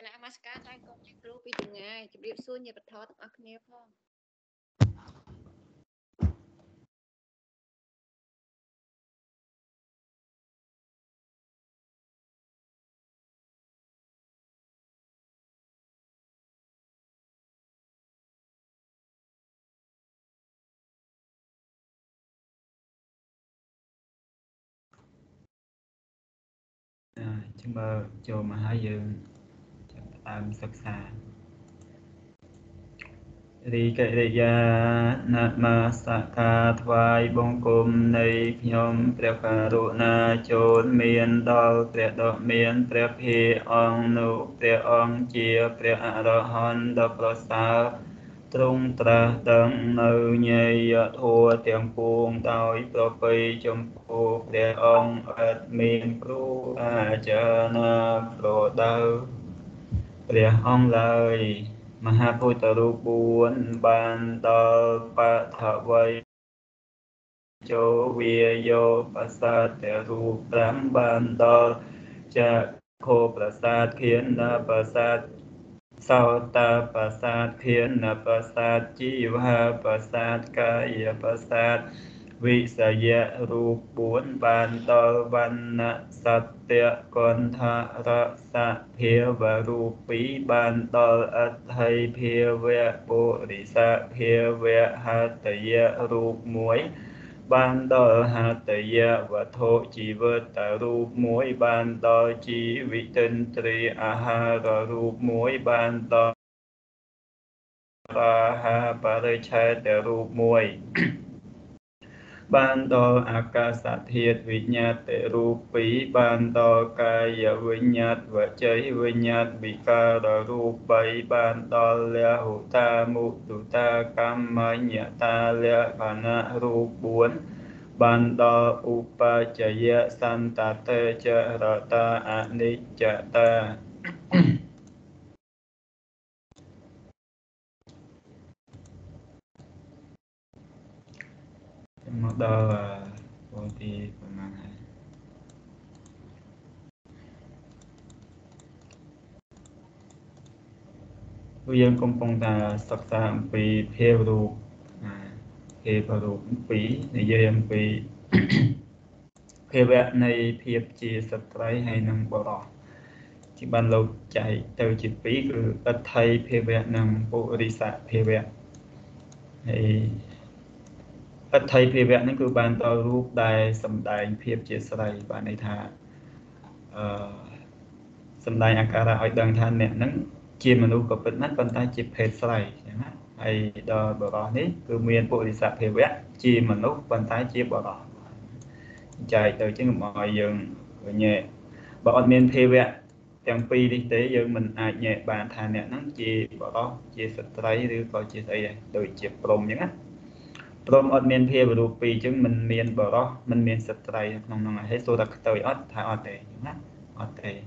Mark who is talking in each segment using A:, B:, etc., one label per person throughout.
A: chúng ta cho mà hai dương tạm sắc xa Ri kệ đề gia nát ma sa ca thoại bông cung này nhómព្រះករុណាចូលមានដល់ព្រះដ៏មានព្រះភិអង្គនោះព្រះអង្គជាព្រះអរហន្តដ៏ប្រសើរទ្រង់ត្រាស់ដឹងនៅញេយធម៌ទាំងពួងដោយប្រពៃចំពោះព្រះអង្គឥតមានគ្រូអាចារ្យណាប្រដៅព្រះអង្គឡើយមហាពុទ្ធរូប4បានដល់បឋវ័យចូលវាយោប្រាសាទរូប5បានដល់ចក្ខុប្រាសាទខៀនប្រាសាទសោតាប្រាសាទខៀនប្រាសាទជីវាប្រាសាទកាយប្រាសាទវិសយៈរូប4បានដល់វណ្ណសត្យកន្ធរសភាវរូប2បានដល់អដ្ឋិភាវៈពុរិសភាវៈហតយៈរូប1បានដល់ហតយៈវត្ថុជីវិតរូប1បានដល់ជីវិតិន្ទ្រីអាហាររូប1បានដល់រាហាបរិច្ឆេទរូប1បានដល់អាកាសធាតុវិញ្ញាតរូប2បានដល់កាយវិញ្ញាតវចីវិញ្ញាតវិការរូប3បានដល់លហុតាមុទុតាកម្មញ្ញតាលក្ខណៈរូប4បានដល់ឧបច្ចយសន្តតេចរតាអនិច្ចតាមកដល់ពងទីប្រមាណហើយពួកយើងកំពុងតែសិក្សាអំពីភាវរូបភាវរូប2និយាយអំពីភាវៈនៃភាពជាស្ត្រីហើយនិងបុរសที่បានលោកចែកទៅជា2គឺអដ្ឋិភាវៈនិងពុរិសភាវៈហើយអដ្ឋិភាវៈនេះគឺបានដល់រូបដែលសម្ដែងភាពជាស្រីបានន័យថាសម្ដែងអាការៈឲ្យដឹងថាអ្នកហ្នឹងជាមនុស្សក៏ពិតណាស់ប៉ុន្តែជាភេទស្រីចឹងណាហើយដល់បុរសនេះគឺមានពុរិសភាវៈជាមនុស្សប៉ុន្តែជាបុរសចែកទៅចឹងកុំឲ្យយើងញែកបើអត់មានភាវៈទាំងពីរនេះទេយើងមិនអាចញែកបានថាអ្នកហ្នឹងជាបុរសជាស្ត្រីឬក៏ជាស្អីដែរដូចជាព្រំចឹងណាព្រមអត់មានភាវរូប2អញ្ចឹងមិនមានបរោះមិនមានស្ត្រីក្នុងនោះហើយសួរថាខ្ទើយអត់ថាអត់ទេណាអត់ទេ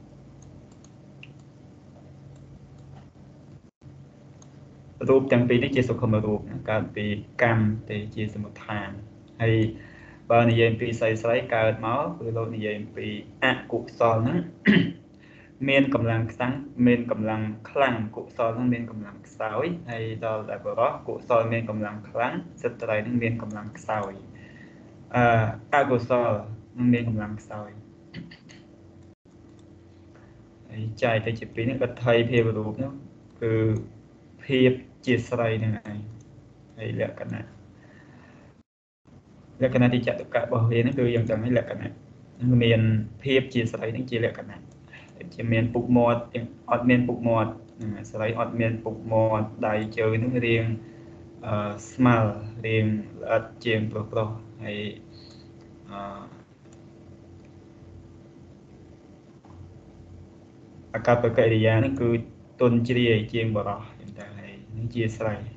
A: រូបទាំងពីរនេះជាសុខមរូបកើតពីកម្មទេជាសមុដ្ឋានហើយបើនិយាយពីស្រីកើតមកគឺលោកនិយាយអំពីអកុសលហ្នឹងមានកម្លាំងខ្លាំងមានកម្លាំងខ្លាំងកុសលហ្នឹងមានកម្លាំងខ្សោយហើយដល់តែបរោះកុសលមានកម្លាំងខ្លាំងស្ត្រីហ្នឹងមានកម្លាំងខ្សោយអកុសលនឹងមានកម្លាំងខ្សោយហើយចែកទៅជាពីរនេះអដ្ឋិភាវរូបនោះគឺភាពជាស្រីនឹងឯងហើយលក្ខណៈទីចតុកៈរបស់វានេះគឺយើងដឹងហើយលក្ខណៈនឹងមានភាពជាស្រីនឹងជាលក្ខណៈជាមានពុកមាត់អត់មានពុកមាត់ស្រីអត់មានពុកមាត់ដៃជើងនឹងរាងស្មើរាងល្អិតជាងប្រុសហើយអាកប្បកិរិយានេះគឺទុនជ្រាយជាងបរោះចឹងតែហើយនឹងជាស្រី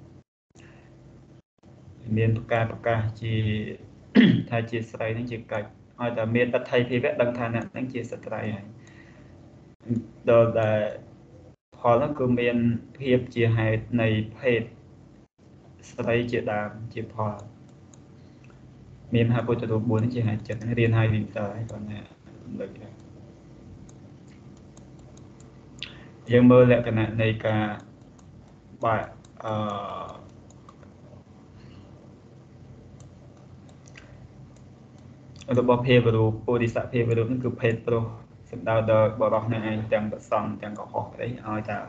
A: មានប្រកាសជាថាជាស្រីនឹងជាកាច់ឲ្យតែមានអដ្ឋិភាវៈដឹងថាអ្នកនឹងជាស្ត្រីហើយដល់តែផលនោះគឺមានភាពជាហេតុនៃភេទស្រីជាដើមជាផលមានមហាពុទ្ធរូប4នេះជាហេតុចិត្តរៀនហើយវិញតើហើយគាត់ណាលើក dương mơ lệ cái này cả bài rồi bỏ phê vào đồ bồ đi sạ phê vào đồ nó cứ phê pro sắp đào đờ bỏ đọc này chẳng bật xong chẳng có học đấy ai ta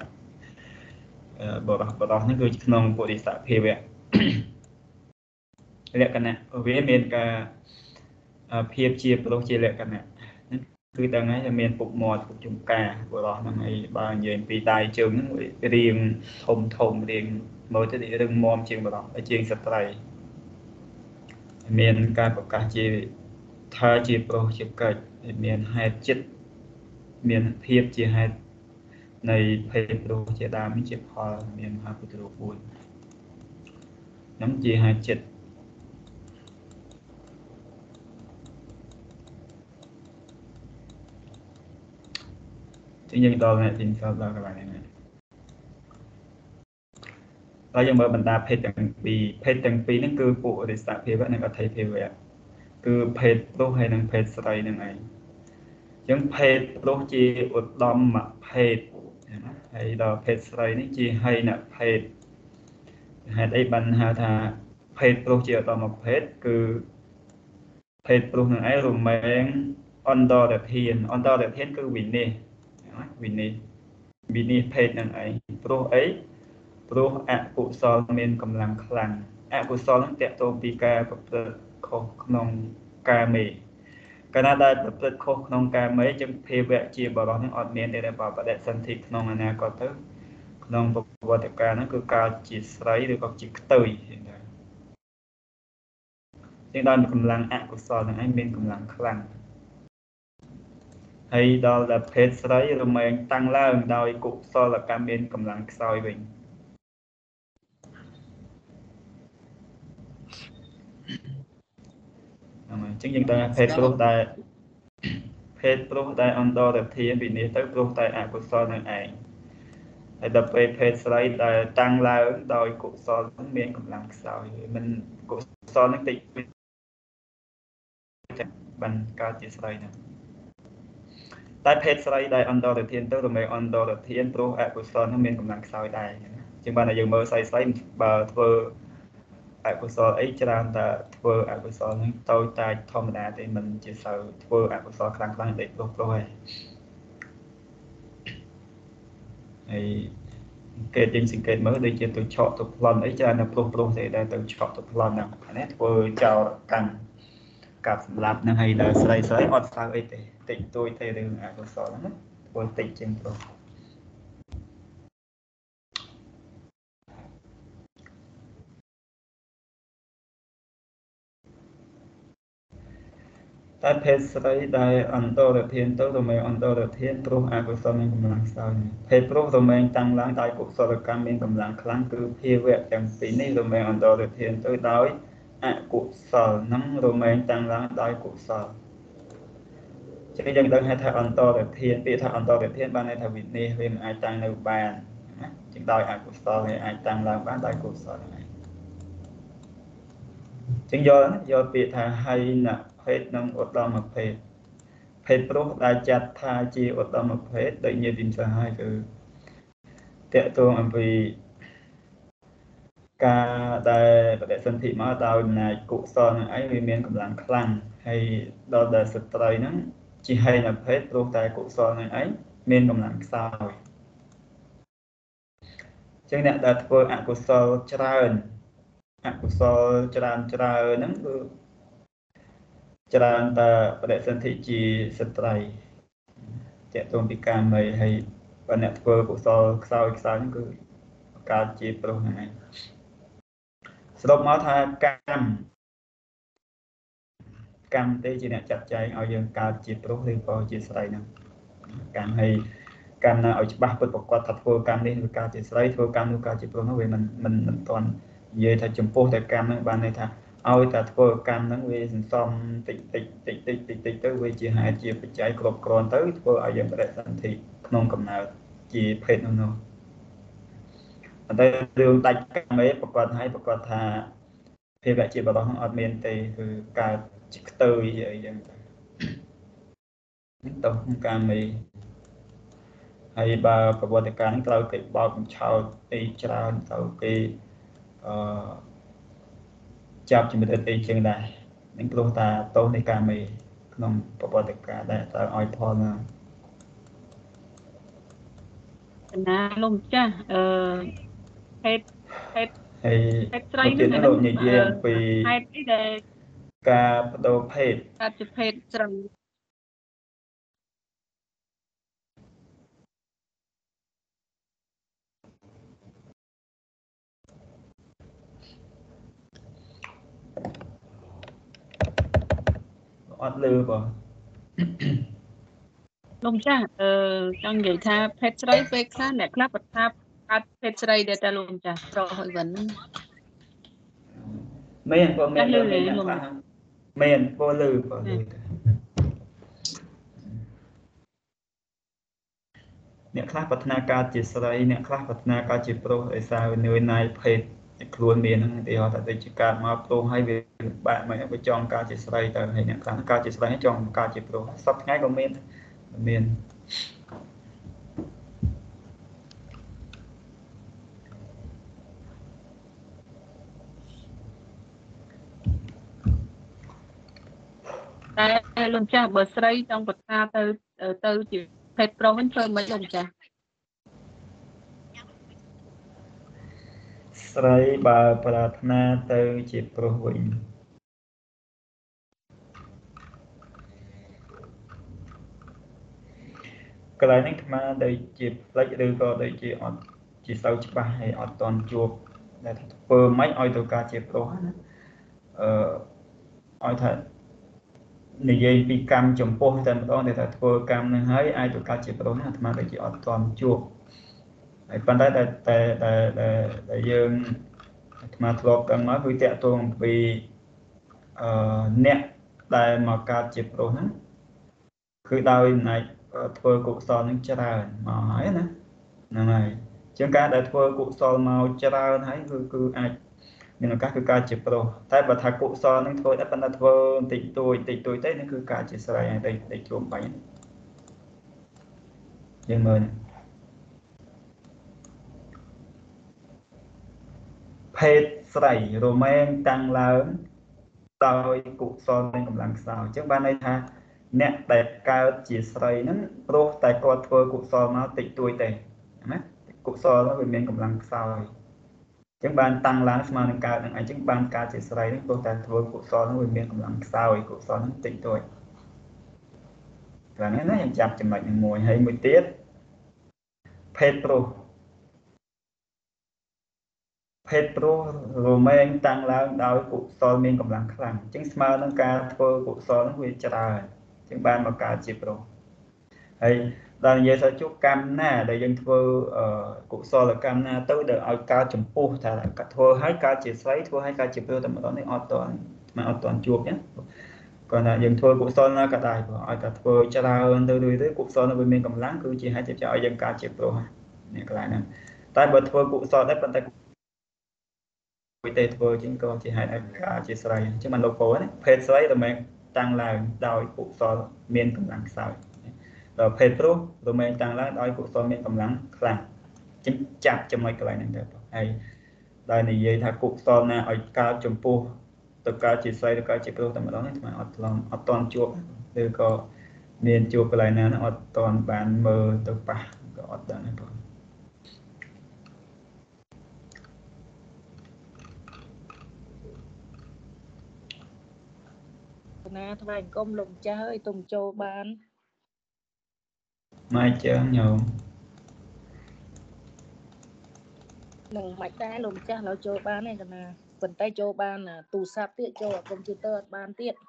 A: bỏ đọc nó cứ nông bồ đi sạ phê vậy lệ cái này ở phía bên cả phê chia pro chia lệ cái này cứ đang ấy là miền phục mọt phục trùng cà bỏ đọc nó này bao nhiêu bị tai trường riêng thùng riêng mới tới địa rừng mom trường bỏ đọc ở trên sập tay miền ca của cả chia thay chia pro chia cạch miền hai chất miền phê chia hai này phê pro chia đa mấy chia phò miền hai pro buồn nắm chia hai chất thế nhưng đó là tình sao là các bạn này đó nhưng mà mình ta phê từng pi nó cứ bộ để sạc phê vậy này có thấy phê vậy cứ phê pro hay năng phê sợi năng ấy nhưng phê pro chia ụt đom mà phê hay đó phê sợi nó chia hay là phê hay đây bằng hà thà phê pro chia đom một phê cứ phê pro năng ấy rồi mình on đo đẹp thiên cứ vì nè phê năng ấy pro ấy pro ạ cụ so men cầmลังคลังạ cụ so nó tẹtตัวปีกากับเปิดโคขนมกาเมก็น่าได้เปิดโคขนมกาเมจึงเพเวจีบอลนั้นอดเมียนได้บอกประเด็นสันติขนมอนาคตขนมปวัติการนั้นคือการจีสไลหรือกับจีตุยจึงได้กำลังạ cụ soนั้นไอ้เมียนกำลังคลังhay đó là phết sấy rồi mình tăng lên đòi cụ so là cam bên cầm lăng soi bình chứng nhận ta phết pro tại on đo được thiên vì nếu tới pro tại à cụ so này ảnh hay đập về phết sấy tại tăng lên đòi cụ so bên cầm lăng soi mình cụ so nó tịch bằng cao chỉ sấy này tại phết sấy tại on đo được thiên tới rồi mình on đo được thiên pro à cụ so nó bên cầm lăng soi tại nhưng mà là dừng mơ sấy bờ thưa ạ của số ấy cho nên là thưa ạ của số tôi tại thông đa thì mình chỉ sợ thưa ạ của số khăn để lúc rồi thì cái chính sinh kết mới đây chỉ tôi chọn tôi lần ấy cho nên là pro thì đây tôi chọn tôi lần nào nét vừa chào cần cặp làm năng hay là sấy ọt sao ấy thì tỉnh tôi thì đừng ạ của số lắm vừa tỉnh trên pro tại phết sấy đại ấn độ được thiên tới rồi mình ấn độ được thiên pro à của sao mình cầm lăng sao này phết pro rồi mình tăng lăng đại của sao được cam mình cầm lăng kháng cứ phi vẹt chẳng phí này rồi mình ấn độ được thiên tới đói à của sao nắng rồi mình tăng lăng đại của sao chỉ cái dân đơn hay thay ấn độ được thiên bị thay ấn độ được thiên ban này thay vị này vì ai tăngនៅបានจึงដោយអកុសលហើយអាចតាំងឡើងបានដោយកុសលហ្នឹងចឹងយកពាក្យថាហើយណភេទនឹងឧត្តមភេទភេទព្រោះដែលចាត់ថាជាឧត្តមភេទដូចញាតិវិសាហើយគឺតកតងអំពីការដែលបដិសន្ធិមកដោយអំណាចកុសលនឹងឯងវាមានកម្លាំងខ្លាំងហើយដល់ដែលស្ត្រីហ្នឹងជាហេណភេទព្រោះតែកុសលនឹងឯងមានកម្លាំងខ្សោយចឹងអ្នកដែលធ្វើអកុសលច្រើនហ្នឹងគឺច្រើនតែបដិសន្ធិជាស្ត្រីតកតងពីការមេហើយបើអ្នកធ្វើកុសលខ្សោយហ្នឹងគឺកើតជាប្រុសហ្នឹងឯងសរុបមកថាកម្មទេជាអ្នកចាត់ចែងឲ្យយើងកើតជាប្រុសឬក៏ជាស្រីហ្នឹងកម្មហើយកម្មណាឲ្យច្បាស់ពិតប្រកបថាធ្វើកម្មនេះឬកើតជាស្រីធ្វើកម្មនោះកើតជាប្រុសនោះវាមិនទាន់និយាយថាចំពោះតែកម្មហ្នឹងបានន័យថាឲ្យតែធ្វើកម្មហ្នឹងវាសន្សំតិចទៅវាជាហេតុជាបច្ច័យគ្រប់គ្រាន់ទៅធ្វើឲ្យយើងបដិសន្ធិក្នុងកំណើតជាភេទនោះតែរឿងដាច់កម្មឯងប្រកាសថាភេវៈជាបរិសុទ្ធអត់មានទេគឺកើតជាខ្ទើយអីចឹងទៅតោះកម្មឯងហើយបើប្រវត្តិការហ្នឹងត្រូវគេបោកបញ្ឆោតអីច្រើនត្រូវគេចាប់ជំរិតអីចឹងដែរនឹងព្រោះតាទោសនៃការមេក្នុងប្រវត្តិការដែលត្រូវឲ្យផលណា
B: លោកចាស់ហេតុ
A: ហើយ
B: ស្រី
A: មកទៀតនេះលោកនិយាយអំពី
B: ហេតុអីដែល
A: ការបដូរភេទ
B: កើតជាភេទស្រី
A: អត់លឺបង
B: លោកចាស់ចង់និយាយថាភេទស្រីពេលខ្លះអ្នកខ្លះគាត់ថាកើតភេទស្រីដែលតែលោកចាស់ប្រុសហើយវិញ
A: មែនបងមែនអ្នកខ្លះមែនបងលឺអ្នកខ្លះប្រាថ្នាការជាស្រីអ្នកខ្លះប្រាថ្នាការជាប្រុសដោយសារនឿយណាយភេទខ្លួនមានហ្នឹងទីហោថាដូចជាកើតមកប្រុសហើយវាបាក់មកវាចង់ការជាស្រីទៅហើយអ្នកខ្លះការជាស្រីចង់ការជាប្រុសសពថ្ងៃក៏មាន
B: តែលោកចាស់បើស្រីចង់ប្រាថ្នាទៅជាភេទប្រុសវិញធ្វើមិនលោកចាស់
A: ស្រីបើប្រាថ្នាទៅជាប្រុសវិញកន្លែងនេះអាដូចជាផ្លេចឬក៏ដូចជាអត់ជាសូវច្បាស់ហើយអត់តន់ជួបដែលធ្វើម៉េចឲ្យទៅការជាប្រុសណាឲ្យថានិយាយពីកម្មចំពោះតែម្ដងដែលថាធ្វើកម្មនឹងហើយអាចទៅកើតជាប្រុសណាអាត្មាដូចជាអត់តន់ជួបហើយប៉ុន្តែតែយើងអាត្មាធ្លាប់ដឹងមកគឺតាក់ទងអំពីអ្នកដែលមកកើតជាប្រុសហ្នឹងគឺដោយណែធ្វើកុសលនឹងច្រើនមកហើយណាហ្នឹងហើយជាងការដែលធ្វើកុសលមកច្រើនហើយគឺអាចមានឱកាសគឺកើតជាប្រុសតែបើថាកុសលនឹងធ្វើតែប៉ុន្តែធ្វើបន្តិចតួចទៅនេះគឺកើតជាស្រីហើយតែជួបបាញ់យើងមើលភេទស្រីរមែងតាំងឡើងដោយកុសលមានកម្លាំងខ្សោយអញ្ចឹងបានន័យថាអ្នកដែលកើតជាស្រីហ្នឹងព្រោះតែគាត់ធ្វើកុសលមកតិចតួចទេណាកុសលហ្នឹងវាមានកម្លាំងខ្សោយអញ្ចឹងបានតាំងឡើងស្មើនឹងកើតនឹងអញ្ចឹងបានកើតជាស្រីហ្នឹងព្រោះតែធ្វើកុសលហ្នឹងវាមានកម្លាំងខ្សោយកុសលហ្នឹងតិចតួចហ្នឹងណាយើងចាប់ចំណុចនឹងមួយហើយមួយទៀតភេទប្រុសរមែងតាំងឡើងដោយកុសលមានកម្លាំងខ្លាំងអញ្ចឹងស្មើនឹងការធ្វើកុសលហ្នឹងវាច្រើនអញ្ចឹងបានមកកើតជាប្រុសហើយដល់និយាយថាជួបកម្មណាដែលយើងធ្វើកុសលកម្មណាទៅដែលឲ្យកើតចំពោះថាធ្វើឲ្យកើតជាស្រីធ្វើឲ្យកើតជាប្រុសតែម្ដងនេះអត់តន់ជួបណាគាត់ថាយើងធ្វើកុសលណាក៏ដែរព្រោះឲ្យតែធ្វើច្រើនទៅកុសលនោះវាមានកម្លាំងគឺជាហេតុជាឲ្យយើងកើតជាប្រុសនេះកន្លែងហ្នឹងតែបើធ្វើកុសលដែរប៉ុន្តែទេធ្វើជាងក៏ជាហេតុឲ្យកើតជាស្រីអញ្ចឹងមិនលោកពោណាភេទស្រីតែមិនតាំងឡើងដោយកុសលមានកម្លាំងខ្សោយដល់ភេទប្រុសរមែងតាំងឡើងដោយកុសលមានកម្លាំងខ្លាំងអញ្ចឹងចាប់ចំណុចកន្លែងហ្នឹងទៅហើយដែលនិយាយថាកុសលណាឲ្យកើតចំពោះទៅកើតជាស្រីទៅកើតជាប្រុសតែម្ដងនេះថ្មអត់តន់ជួបឬក៏មានជួបកន្លែងណាអត់តន់បានមើលទៅប៉ះក៏អត់ដឹងដែរបង
B: ណាថ្វាយអង្គមលោកម្ចាស់អើយទុំចូលបាន
A: មកជើងញោម
B: នឹងមិនដែរលោកម្ចាស់เราចូលបានទេកណាប៉ុន្តែចូលបានទូរស័ព្ទទៀតចូលកុំព្យូទ័រអត់បានទៀត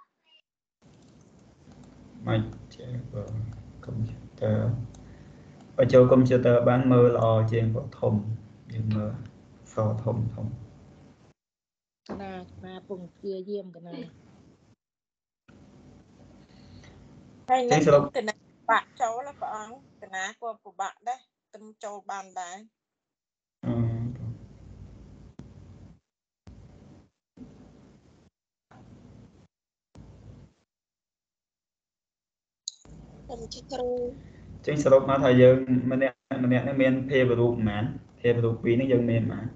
A: មកជើងកុំព្យូទ័របើចូលកុំព្យូទ័របានមើលល្អជាងពណ៌ធំយើងមើលសធំ
B: ណាពងព្យាយាមកណា
C: ហើយនឹងទៅណាបាក់ចូលព្រះអង្គកណាក៏ពិបាកដែរទៅចូលបានដែរខ្ញុំជាគ្រូ
A: ចេញសរុបមកថាយើងម្នាក់ mình nè nó men phê vào ruột mán phê vào ruột quý nó dân men mà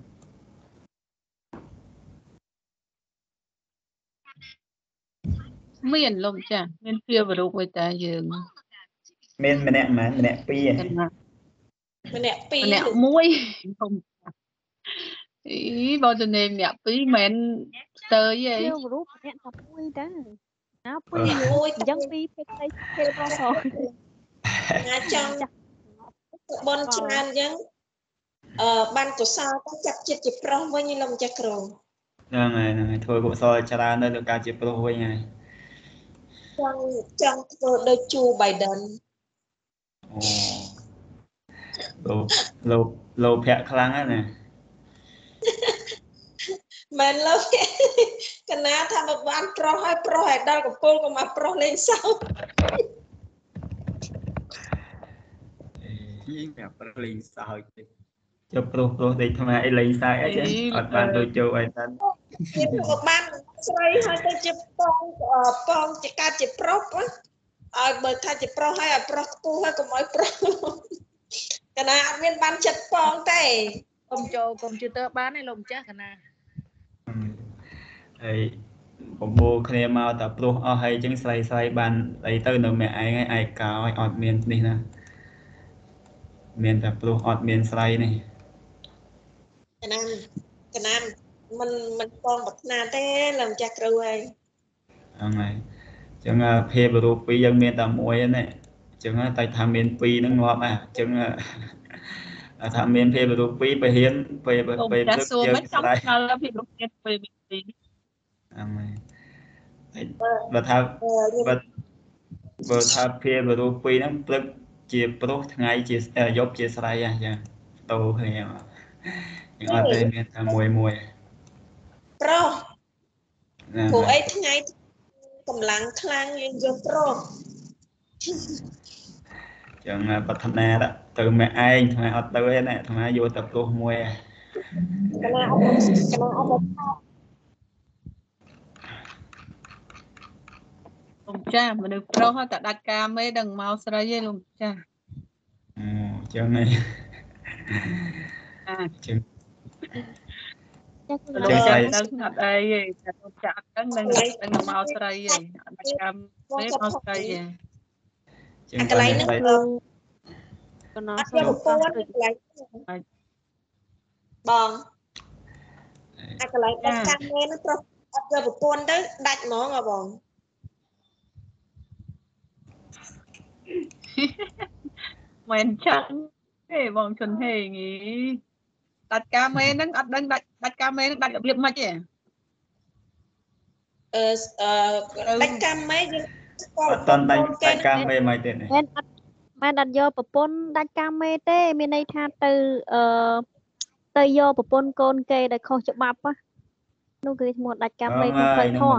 D: miền lông chả miền phía vào đâu người ta dường
A: men mình nè phê
C: mình nè pi
D: nè
C: luôn
D: muối không ý bao giờ nên nè phí men tới vậy
E: Kêu group nè tập vui đó. Áo pi
C: muối
E: dân pi phê tây phê pro pro.
C: ngà trong bon chan dân ban của sao có chặt chặt chặt pro với như lông chặt rồi
A: này thôi bộ soi cha ra nơi được ca chụp pro với ngày
C: trong đôi chu Biden
A: lâu phẹ khăn á nè
C: mình lâu cái nào tham một ban pro hay đau của pol của mà pro lên sau
A: lên sao chụp pro đây tham ai lên sao ấy chứ ở bạn đôi châu ấy tân
C: một ban xoay hai tay chụp pong chỉ ca chụp pro á bởi thay chụp pro hay pro tu hay của mọi pro cái nào viên ban chụp pong thế
B: Công cho computer bán này lồng chắc nè.
A: ấy bộ kia mau tập pro hay chứng xoay bàn ấy tới nữa mẹ ai cao ai ọt miền đi nè miền tập pro ọt miền xoay này
C: cái nào mình con bật na thế làm chặt rồi
A: này chẳng phê pro pi dân miền tầm muối này chẳng tay tham miền pi nó ngọt à chẳng tham miền phê pro pi phải hiến phải
D: không
A: phải
D: trả
A: rất
D: xua
A: dân
D: mấy trong
A: xoay
D: nào là bị lúc nhất về bị
A: và tha phê pro pi nó rất chia pro ngày chia dốc chia xoay à dạ tàu này những ở đây miền tầm muối
C: pro của ấy thế này cầm lăng khang lên vô pro
A: chẳng bật thằng này đó từ mẹ ai thằng này ở tới này thằng này vô tập pro muối
C: cái nào
D: lông cha mà được pro hết đặt cam mấy đằng mau sợi dây lông cha
A: chẳng này chẳng
D: lông cha đang đặt đây lông cha đang mau sợi dây đặt cam mấy mau sợi dây
A: chẳng
C: cái lấy nó
E: Còn nó
C: ắt
E: xong
C: vô con lấy bong cái lấy cái cam nghe nó pro ắt vô con đấy đặt nó mà bong
D: men trắng thế vòng chuẩn hề nghĩ đặt cam mấy nó đặt cam mấy nó đặt ở việc mà chứ
C: đặt cam mấy
A: toàn tay cam về mày tiền này
E: mà đặt vô bộ pôn đặt cam mê tê bên đây tha từ tây vô bộ pôn con kê để không chụp bắp á nó cứ một đặt cam mê không phải thò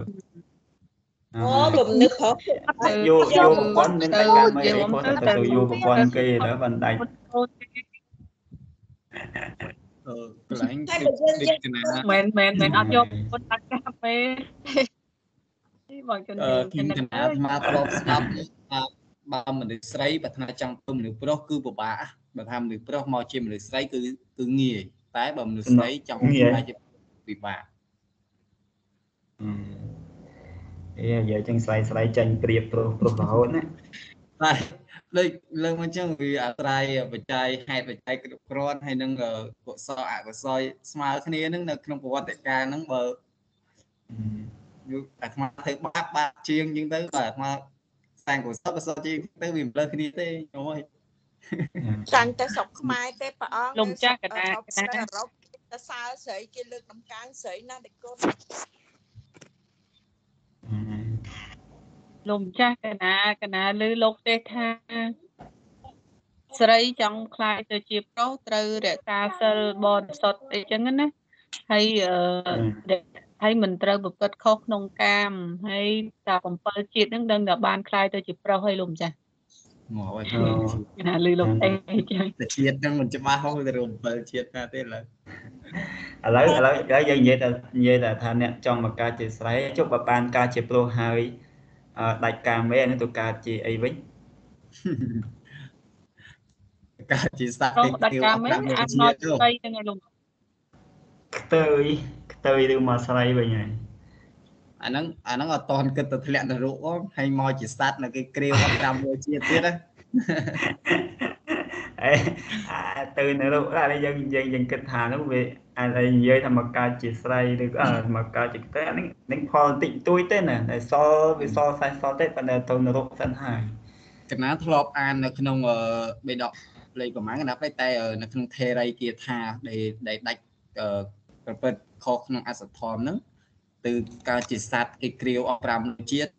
C: bùm nước hả
A: vô một con nên tay cam mê ấy có thể từ vô một con kia đó bằng tay
D: men ăn vô con đặt cam mê vòng chuẩn hề
F: kim cái nào mà pro stop bao mình được sấy và thằng trong tôm được pro cứ bộ bả và tham được pro mò chim được sấy cứ nghề tái bầm được sấy trong hai bị bả
A: giờ chân slide chân priệp pro bảo nè
F: này đây lần mà chẳng vì trai và trai hai cái con hay nâng của soi smile cái này nâng trong bộ đại ca nâng bờ mà thấy ba chiên nhưng tới mà sang của sắp chiên tới vì lên cái thế thôi
C: chẳng tới sọc mai tới bà
D: lông cha cái
C: ta sao sợi kia lưng nằm cán sợi na để con
D: lông cha cái nào lư lục tê tha sợi trong khai từ chiếc pro từ để ta sờ bòn sọt để chân á hay để hay mìnhត្រូវប្រព្រឹត្តខុសក្នុងកាមហើយតា7ជាតិហ្នឹងដឹងថាបានคลายទៅជាប្រុសហើយលោកចា
F: ងល់ហើយ
D: ណាលឺលោកអេចឹង
F: ជាតិហ្នឹងមិនច្បាស់ហូរទៅរំ7ជាតិណាទេឡើយ
A: ឥឡូវយើងនិយាយតែថាអ្នកចង់មកការជាស្រ័យជប់បើបានការជាប្រុសហើយដាច់កាមេនឹងទៅការជាអីវិញ
F: ការជាសត្វ
D: ប្រុ
F: គេ
D: សដា
F: គ្រាវ
D: ច់ការ
F: អត់
D: មេ
F: តាម
D: អាច
F: ជា
D: មក
F: ទៅ
D: ស្រីហ្នឹងឯងលោក
A: ខ្ទើយឬមកស្រីវិញហើយ
F: អាហ្នឹងអត់តន់គិតទៅធ្លាក់នរកហើយមកជាសត្វនៅគេគ្រាវអត់តាមមួយជាតិទៀតណា
A: ទៅនៅរកអាយើងគិតថានោះវាអាចនិយាយថាមកកើតជាស្រីឬមកកើតជាតែនឹងផលតិចតួចទេណាតែសល់វាសល់ខ្សែសល់ទេប៉ុន្តែទៅនរកសិនហើយក
F: ណាធ្លាប់អាននៅក្នុងបេដកលេខប្រហែលកណាតែនៅក្នុងថេរីគាថាដែលដាច់ប្រព្រឹត្តខុសក្នុងអសធម្មហ្នឹងtừ cao chỉ sát cái kriu ở pram chiết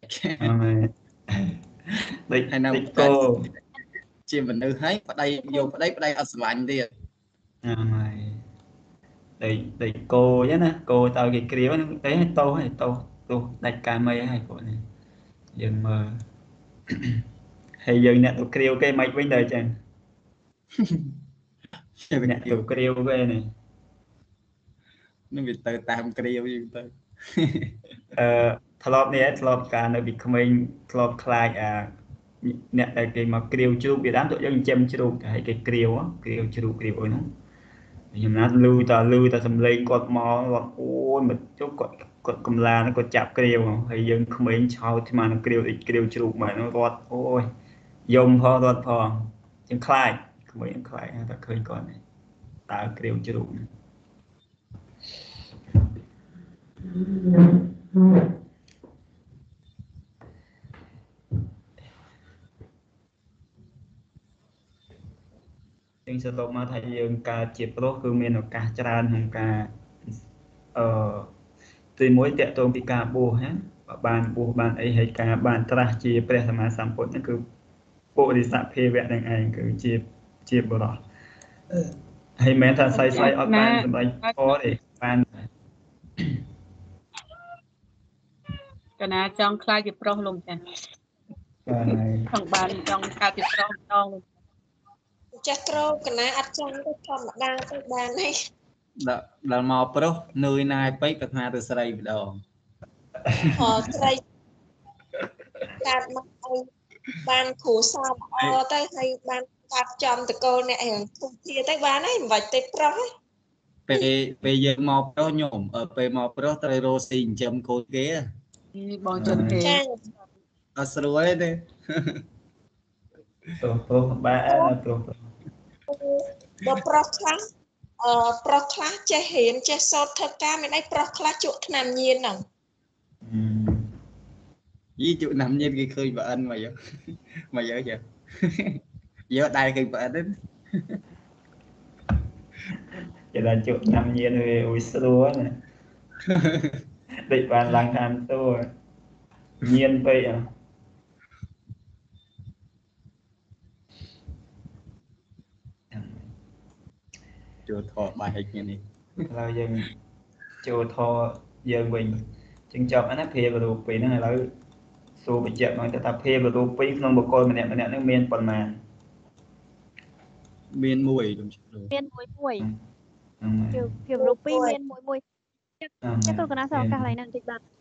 F: hay nào cô chỉ mình nữ thấy ở đây vô ở đây ở lạnh đi
A: đây cô chứ nè cô tao cái kriu nó tế tô đặt cà mây hay cô này dừng mờ hay dừng nè tụi kriu cái mấy vấn đề chẳng nè tụi kriu cái này
F: nó bị từ tam kriu gì tới
A: ធ្លាប់នេះធ្លាប់ការនៅពីក្មេងធ្លាប់ខ្លាចអ្នកដែលគេមកគ្រាវជ្រូកវាដើមទៅយើងចិញ្ចឹមជ្រូកហើយគេគ្រាវជ្រូកគ្រាវអីហ្នឹងខ្ញុំណាលឺតែសំឡេងគាត់មកគាត់អូយមកជុកគាត់កំឡាគាត់ចាប់គ្រាវហើយយើងក្មេងឆោតស្មាននឹងគ្រាវជ្រូកមកហ្នឹងគាត់អូយយំផងគាត់ផងចឹងខ្លាចក្មេងខ្លាចតែឃើញគាត់តើគ្រាវជ្រូកចឹងសរុបមកថាយើងកើតជាប្រុសគឺមានឱកាសច្រើនក្នុងការទីមួយតកតងពីការបួសណាបានបួសបានអីហើយការបានត្រាស់ជាព្រះសម្មាសម្ពុទ្ធហ្នឹងគឺពុរិសភេវៈនឹងឯងគឺជាបុរសហើយមិនថាស្អីអត់បានសម្រេចផលទេបានក
D: ណាចង់ខ្លាចជាប្រុសលោកចាខាងបានចង់កើតជាប្រុសម្ដង
C: ចាស់ក្រកណាអត់ចង់ទៅធម្មតាទៅបានហើយ
F: ដល់មកប្រុសនឿយណាយពេកប្រាថ្នាទៅស្រីម្ដង
C: ស្រីកើតមកឲ្យបានគ្រូសាស្ត្រល្អទៅហើយបានកាត់ចំតកូលអ្នករៀងធុំធាទៅបានហើយមិនបាច់ទៅប្រុសទេ
F: ពេលយើងមកប្រុសញោមពេលមកប្រុសត្រូវរស់ស៊ីចិញ្ចឹមកូនគេ
D: បងជន់គេ
F: អត់ស្រួលទេ
A: ប្រុសបែប្រុស
C: ដល់ប្រុសខ្លះចេះរៀនចេះសូត្រធ្វើការមានអីប្រុសខ្លះជក់ឆ្នាំញៀនហ្នឹង
F: យីជក់ឆ្នាំញៀនគេឃើញបើអិនមកយើចាយើដែរឃើញបើអិនទេ
A: គេដល់ជក់ឆ្នាំញៀនវាអ៊ុយស្រួលណាដូចបានឡើងតាមតួញៀនពេក
F: ចូលធေါ်បាយគ្នានេះ
A: ឥឡូវយើងចូលធေါ်យើងវិញចឹងចាប់អាណាភេបរូពីហ្នឹងឥឡូវសួរបញ្ជាក់មកថាភេបរូពីក្នុងបុគ្គលម្នាក់ហ្នឹងមានប៉ុន្មាន
F: មានមួយខ្ញុំ
E: មានមួយភេបរូពីមានមួយចាក់ទៅកណាសឱកាសឡើយហ្នឹងតិចបាទ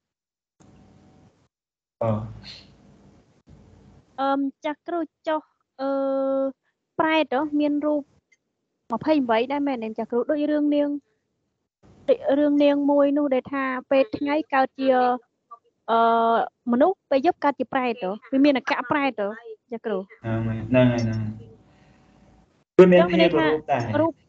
E: ចាក់គ្រូចុះប្រែតមានរូប28ដែរមែនទេចាគ្រូដូចរឿងនាងមួយនោះដែលថាពេលថ្ងៃកើតជាមនុស្សពេលយប់កើតជាប្រែតវាមានអក្សរប្រែតចាគ្រូ
A: ហ្នឹងគឺមានភេទរូបដែរ
E: រូប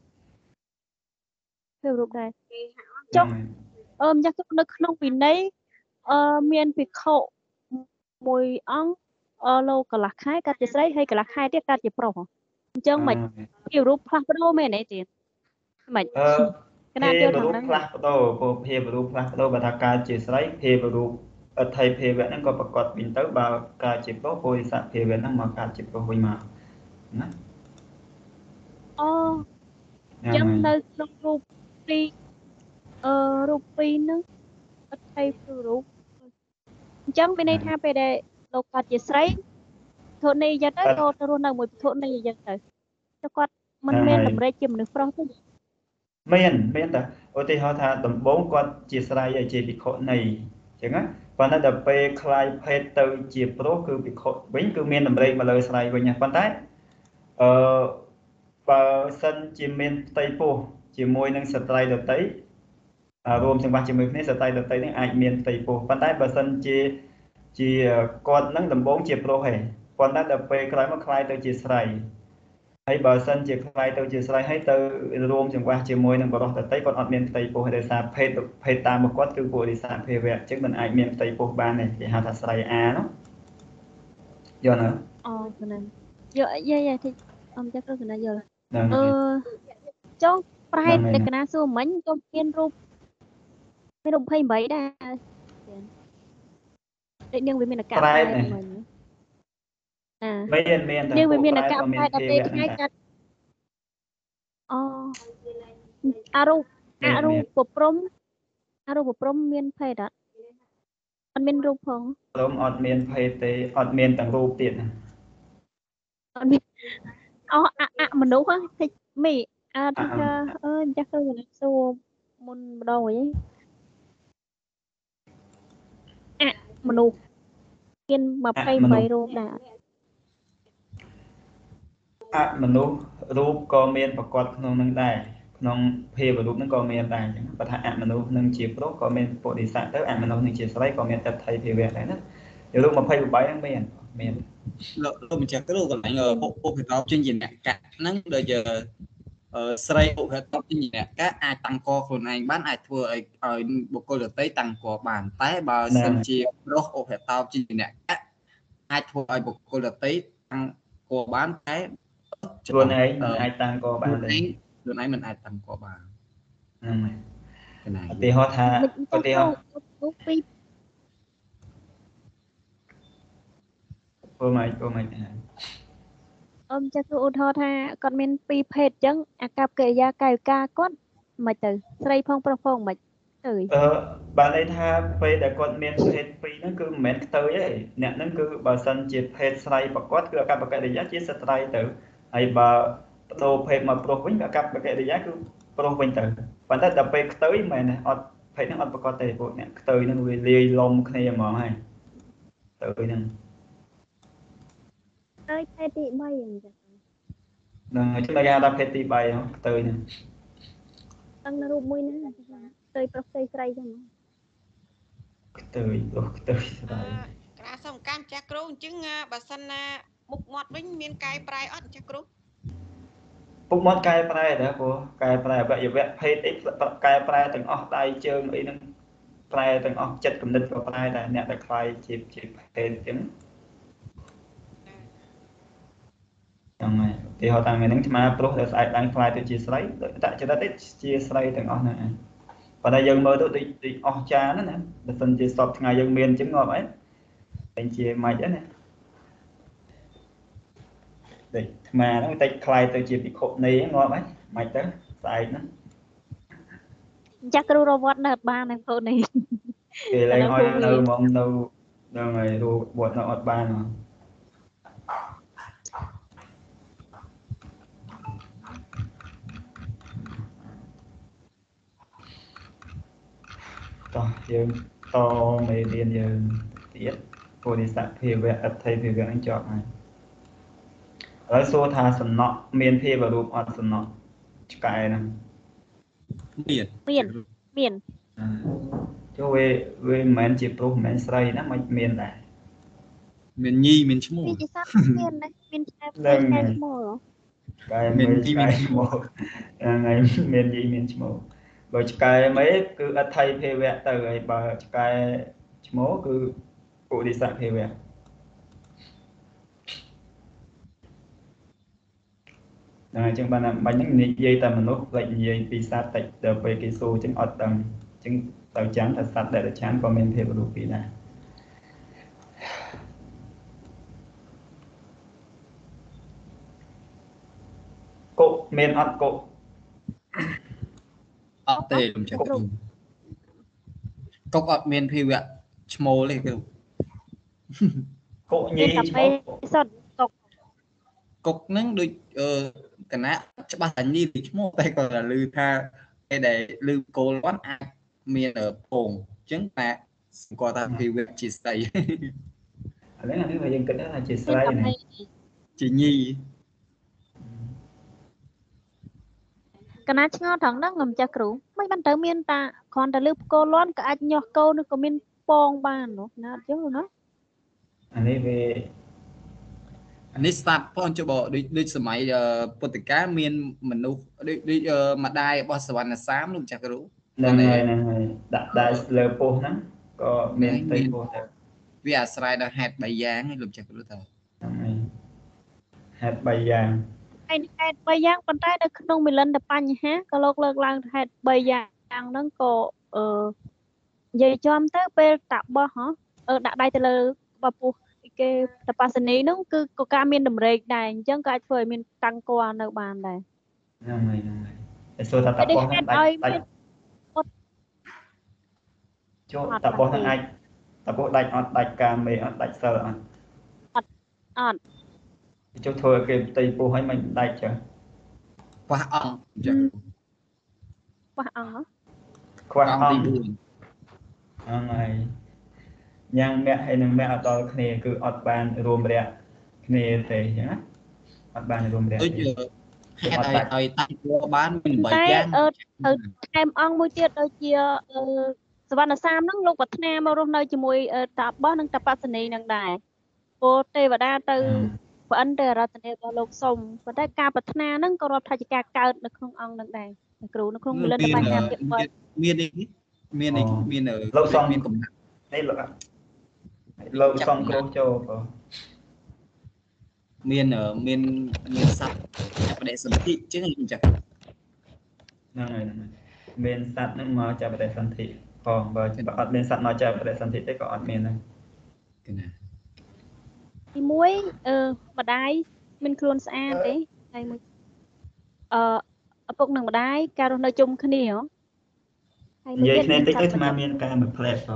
E: ដែរចុះចាគ្រូនៅក្នុងពិន័យមានភិក្ខុមួយអង្គលោកកន្លះខែកើតជាស្រីហើយកន្លះខែទៀតកើតជាប្រុសអញ្ចឹងមិនពីរូបផ្លាស់ប្ដូរមែនទេទៀតមិន
A: កណាចូលខាងហ្នឹងផ្លាស់ប្ដូរព្រោះភេទរូបផ្លាស់ប្ដូរបើថាកើតជាស្រីភេទរូបអថ័យភេវៈហ្នឹងក៏ប្រកបវិញទៅបើកើតជាប្រុសពុរិសភេវៈហ្នឹងមកកើតជាប្រុសវិញមកណា
E: អញ្ចឹងនៅក្នុងរូបពីហ្នឹងអថ័យរូបអញ្ចឹងមានន័យថាពេលដែលលោកកើតជាស្រីធននេះយ៉ាងទៅក៏ទៅរស់នៅមួយធននេះយ៉ាងទៅគាត់មិនមានតម្រេចជាមនុស្សប្រុសទេ
A: មានតែឧទាហរណ៍ថាដំបូងគាត់ជាស្រីហើយជាភិក្ខុនីអញ្ចឹងណាប៉ុន្តែដល់ពេលคลายភេទទៅជាប្រុសគឺភិក្ខុវិញគឺមានតម្រេចមកលើស្រីវិញប៉ុន្តែបើសិនជាមានផ្ទៃពោះជាមួយនឹងស្ត្រីដទៃរួមទាំងបាជាមួយគ្នាស្ត្រីដទៃនឹងអាចមានផ្ទៃពោះប៉ុន្តែបើសិនជាគាត់នឹងដំបូងជាប្រុសឯងប៉ុន្តែដល់ពេលក្រោយមកខ្លាយទៅជាស្រីហើយបើសិនជាខ្លាយទៅជាស្រីហើយទៅរួមចង្វាស់ជាមួយនឹងបរិសុទ្ធដទៃគាត់អត់មានផ្ទៃពោះដោយសារភេទតាមរបស់គាត់គឺពុរិស័ភាវៈអញ្ចឹងមិនអាចមានផ្ទៃពោះបានទេគេហៅថាស្រីអានោះយល់ទេ
E: អូប៉ុណ្ណឹងយាយទីចាក់គ្រូកណាយល់ចុះប្រហែលតែកណាសួរមិញក៏មានរូប28ដែរដូចនាងវិមានអាកាសដែរមិញ
A: មានតែ
E: នាងវិមានអាកាសដែរដល់ពេលថ្ងៃកាត់អូអរូបប្រព្រំមានភេទអត់មានរូបផង
A: ព្រមអត់មានភេទទេអត់មានទាំងរូបទៀត
E: អត់មានមនុស្សតិចមីទីចាចាស់ទៅសួរមុនម្ដងវិញមនុស្សមាន28រូបដែរ
A: មនុស្សរូបក៏មានប្រកបក្នុងនឹងដែរក្នុងភាវរូបនឹងក៏មានដែរអញ្ចឹងបើថាមនុស្សនឹងជាប្រុសក៏មានពុរិស័កទៅមនុស្សនឹងជាស្រីក៏មានតថៃភាវៈដែរណារូប28ហ្នឹងមាន
F: លោកម្ចាស់គ្រូកន្លែងឧបករណ៍ជាអ្នកកាក់ហ្នឹងដូចជាស្រីឧបករណ៍ជាអ្នកកាក់អាចតាំងកខ្លួនឯងបានអាចធ្វើឲ្យបុគ្គលដទៃតាំងកបានតែបើសិនជាប្រុសឧបករណ៍ជាអ្នកកាក់អាចធ្វើឲ្យបុគ្គលដទៃតាំងកបានតែ
A: ខ្លួនឯងអាចតាំងកបានទេ
F: ខ្លួនឯងមិនអាចតាំងកបាន
A: ឧទាហរណ៍ថាឧទាហរណ៍ព្រម
E: ចាក់គ្រូឧទាហរណ៍ថាគាត់មាន2ភេទអញ្ចឹងអាកប្បកិរិយាកាយវិការគាត់មិនទៅស្រីផងប្រុសផងមិនទៅ
A: បានន័យថាពេលដែលគាត់មានភេទ2ហ្នឹងគឺមិនមែនខ្ទើយទេអ្នកហ្នឹងគឺបើសិនជាភេទស្រីប្រកបគឺអាកប្បកិរិយាជាស្ត្រីទៅហើយបើបដូរភេទមកប្រុសវិញអាកប្បកិរិយាគឺប្រុសវិញទៅប៉ុន្តែដល់ពេលខ្ទើយមិនមែនអត់ភេទហ្នឹងអត់ប្រកបទេពួកអ្នកខ្ទើយហ្នឹងវាលាយលំគ្នាហ្មងហើយទៅហ្នឹង
E: ហើយភេទទី3អញ្ចឹង
A: នឹងជួយគេថាភេទទី3ហ្នឹងខ្ទើយហ្នឹង
E: តាំងនៅរូបមួយណាផ្ទៃប្រុសផ្ទៃស្រីចឹង
A: ខ្ទើយប្រុសខ្ទើយស្រី
C: ក្រាសំកម្មចាស់គ្រូអញ្ចឹងបើសិនណាមុខមាត់វិញមានកែប្រែអត់ចាស់គ្រូ
A: ពុកមាត់កែប្រែដែរព្រោះកែប្រែអវយវៈភេទអីកែប្រែទាំងអស់ដៃជើងអីហ្នឹងប្រែទាំងអស់ចិត្តគំនិតក៏ប្រែដែរអ្នកដែលខ្លាយជាភេទអញ្ចឹងហ្នឹងហើយឧទាហរណ៍តាមហ្នឹងឆ្មាប្រុសដែលស្អែកឡើងខ្លាយទៅជាស្រីតចិត្តទៅជាស្រីទាំងអស់ហ្នឹងឯងប៉ុន្តែយើងមើលទៅដូចអស់ចាណាបើមិនជាសពថ្ងៃយើងមានអញ្ចឹងងាប់អីតែជាមិនអីណាដូចថ្មហ្នឹងតិចខ្លាយទៅជាភិក្ខុនីងាប់ហើយមិនទៅស្អែកហ្នឹង
E: ចាក់គ្រូរវត្តនៅអត់បានទេភិក្ខុនី
A: គេលែងឲ្យនៅហ្មងនៅហ្នឹងហើយរវត្តនៅអត់បានហ្មងតោះយើងតមេរៀនយើងទៀតពុរិស័ភាវៈអត្ថិភាវៈនឹងចប់ហើយហើយសួរថាសំណក់មានភាវរូបអត់សំណក់ឆ្កែហ្នឹង
E: មាន
A: ចូលវាមិនមែនជាប្រុសមិនមែនស្រីណាមិនមានដែរ
F: មានញីមានឈ្មោះ
E: មានសត្វមានដែរមានឆ្កែឈ្មោះ
A: ឆ្កែមានញីមានឈ្មោះហ្នឹងហើយមានញីមានឈ្មោះបើឆ្កែមេគឺអត្ថិភាវៈទៅហើយបើឆ្កែឈ្មោះគឺពុរិស័ភាវៈហ្នឹងអញ្ចឹងបានបាញ់ហ្នឹងនិយាយតែមនុស្សផ្លេចនិយាយពីសត្វតិចដល់ពេលគេសួរអញ្ចឹងអត់ដឹងអញ្ចឹងទៅចាំថាសត្វដែលឆានក៏មានភាវរូបពីរដែរកុកមានអត់កុក
F: អត់ទេខ្ញុំចាក់កុកអត់មានភាវៈឈ្មោលទេគ្រូ
A: កុកញីឈ្មោល
E: សុត
F: កុកហ្នឹងដូចគណៈច្បាស់តែញីពីឈ្មោះតែគាត់តែឮថាគេដែលឮគោលគាត់អាចមានពងអញ្ចឹងតែគាត់ថាភាវៈជាស្រី
A: ឥឡូវអានេះយើងគិតថាជាស្រីណា
F: ជាញី
E: cái nào ngó thằng đó ngầm cha cửu mấy bạn tới miền ta còn ta lưu cô lon cả anh nhóc câu nó có miền pong ban nó nè chứ nó
A: អានេះវា
F: នេះ start ផងចុះបើដូចសម័យពុទ្ធកាលមានមនុស្សដូចម្ដាយរបស់សវណ្ណសាមលោកម្ចាស់គ្រូ
A: ហ្នឹងហើយដាក់លើពោះហ្នឹងក៏មានផ្ទៃពោះទៅ
F: វាអាស្រ័យដល់ហេតុ3យ៉ាងឯងលោកម្ចាស់គ្រូតើ
A: ហ្នឹងហើយហេតុ3យ៉ាង
E: ហេតុ3យ៉ាងប៉ុន្តែនៅក្នុងមិលិនតបញ្ហាក៏លោកលើកឡើងហេតុ3យ៉ាងហ្នឹងក៏និយាយចំទៅពេលតាបោះដាក់ដៃទៅលើបពុះគេតបាសនីហ្នឹងគឺក៏ការមានតម្រេកដែរអញ្ចឹងក៏អាចធ្វើឲ្យមានតាំងគល់នៅបានដែរ
A: ហ្នឹងហើយតែសួរថាតាបោះហ្នឹងដាច់ចូលតាបោះហ្នឹងអាចតាបោះដាច់អត់ដាច់កាមេអត់ដាច់សិលអត់ចូលធ្វើឲ្យគេផ្ទៃពោះឲ្យមិនដាច់ចឹង
F: ខ្វះអង្គចឹង
E: ខ្វះអង្គ
A: ខ្វះអង្គទី4ហ្នឹងហើយញ៉ាំងមាក់ហើយនឹងមាក់អត់ដល់គ្នាគឺអត់បានរួមរយៈគ្នាទេអញ្ចឹងណាអត់បានរួមរយៈ
F: ដូចហេតុឲ្យតាំងគួរបានមាន3យ៉ាង
E: ថែមអង្គមួយទៀតដូចជាសវណ្ណសាមហ្នឹងលោកប្រាថ្នាមករស់នៅជាមួយតាបោះនិងតាបសនីនឹងដែរពលទេវតាទៅប្អិនទៅរតនារបស់លោកសុំប៉ុន្តែការប្រាថ្នាហ្នឹងក៏រាប់ថាជាការកើតនៅក្នុងអង្គនឹងដែរគ្រូនៅក្នុងមិលិនតបញ្ហាពាក្យ
F: មាន
A: លោកសុំមានកំណាត់នេះលោកសុំគ្រូចូលបង
F: មានសត្វចាប់បដិសន្ធិចឹងចាស់
A: ហ្នឹងហើយមានសត្វហ្នឹងមកចាប់បដិសន្ធិផងបើអត់មានសត្វមកចាប់បដិសន្ធិទេក៏អត់មានដែរ
F: គឺណា
E: ទី1ម្ដាយមានខ្លួនស្អាតទេហើយមួយឪពុកនិងម្ដាយការរស់នៅជុំគ្នា
A: ហើយនិយាយគ្នាតិចទៅស្មាមានការមួយផ្លែផង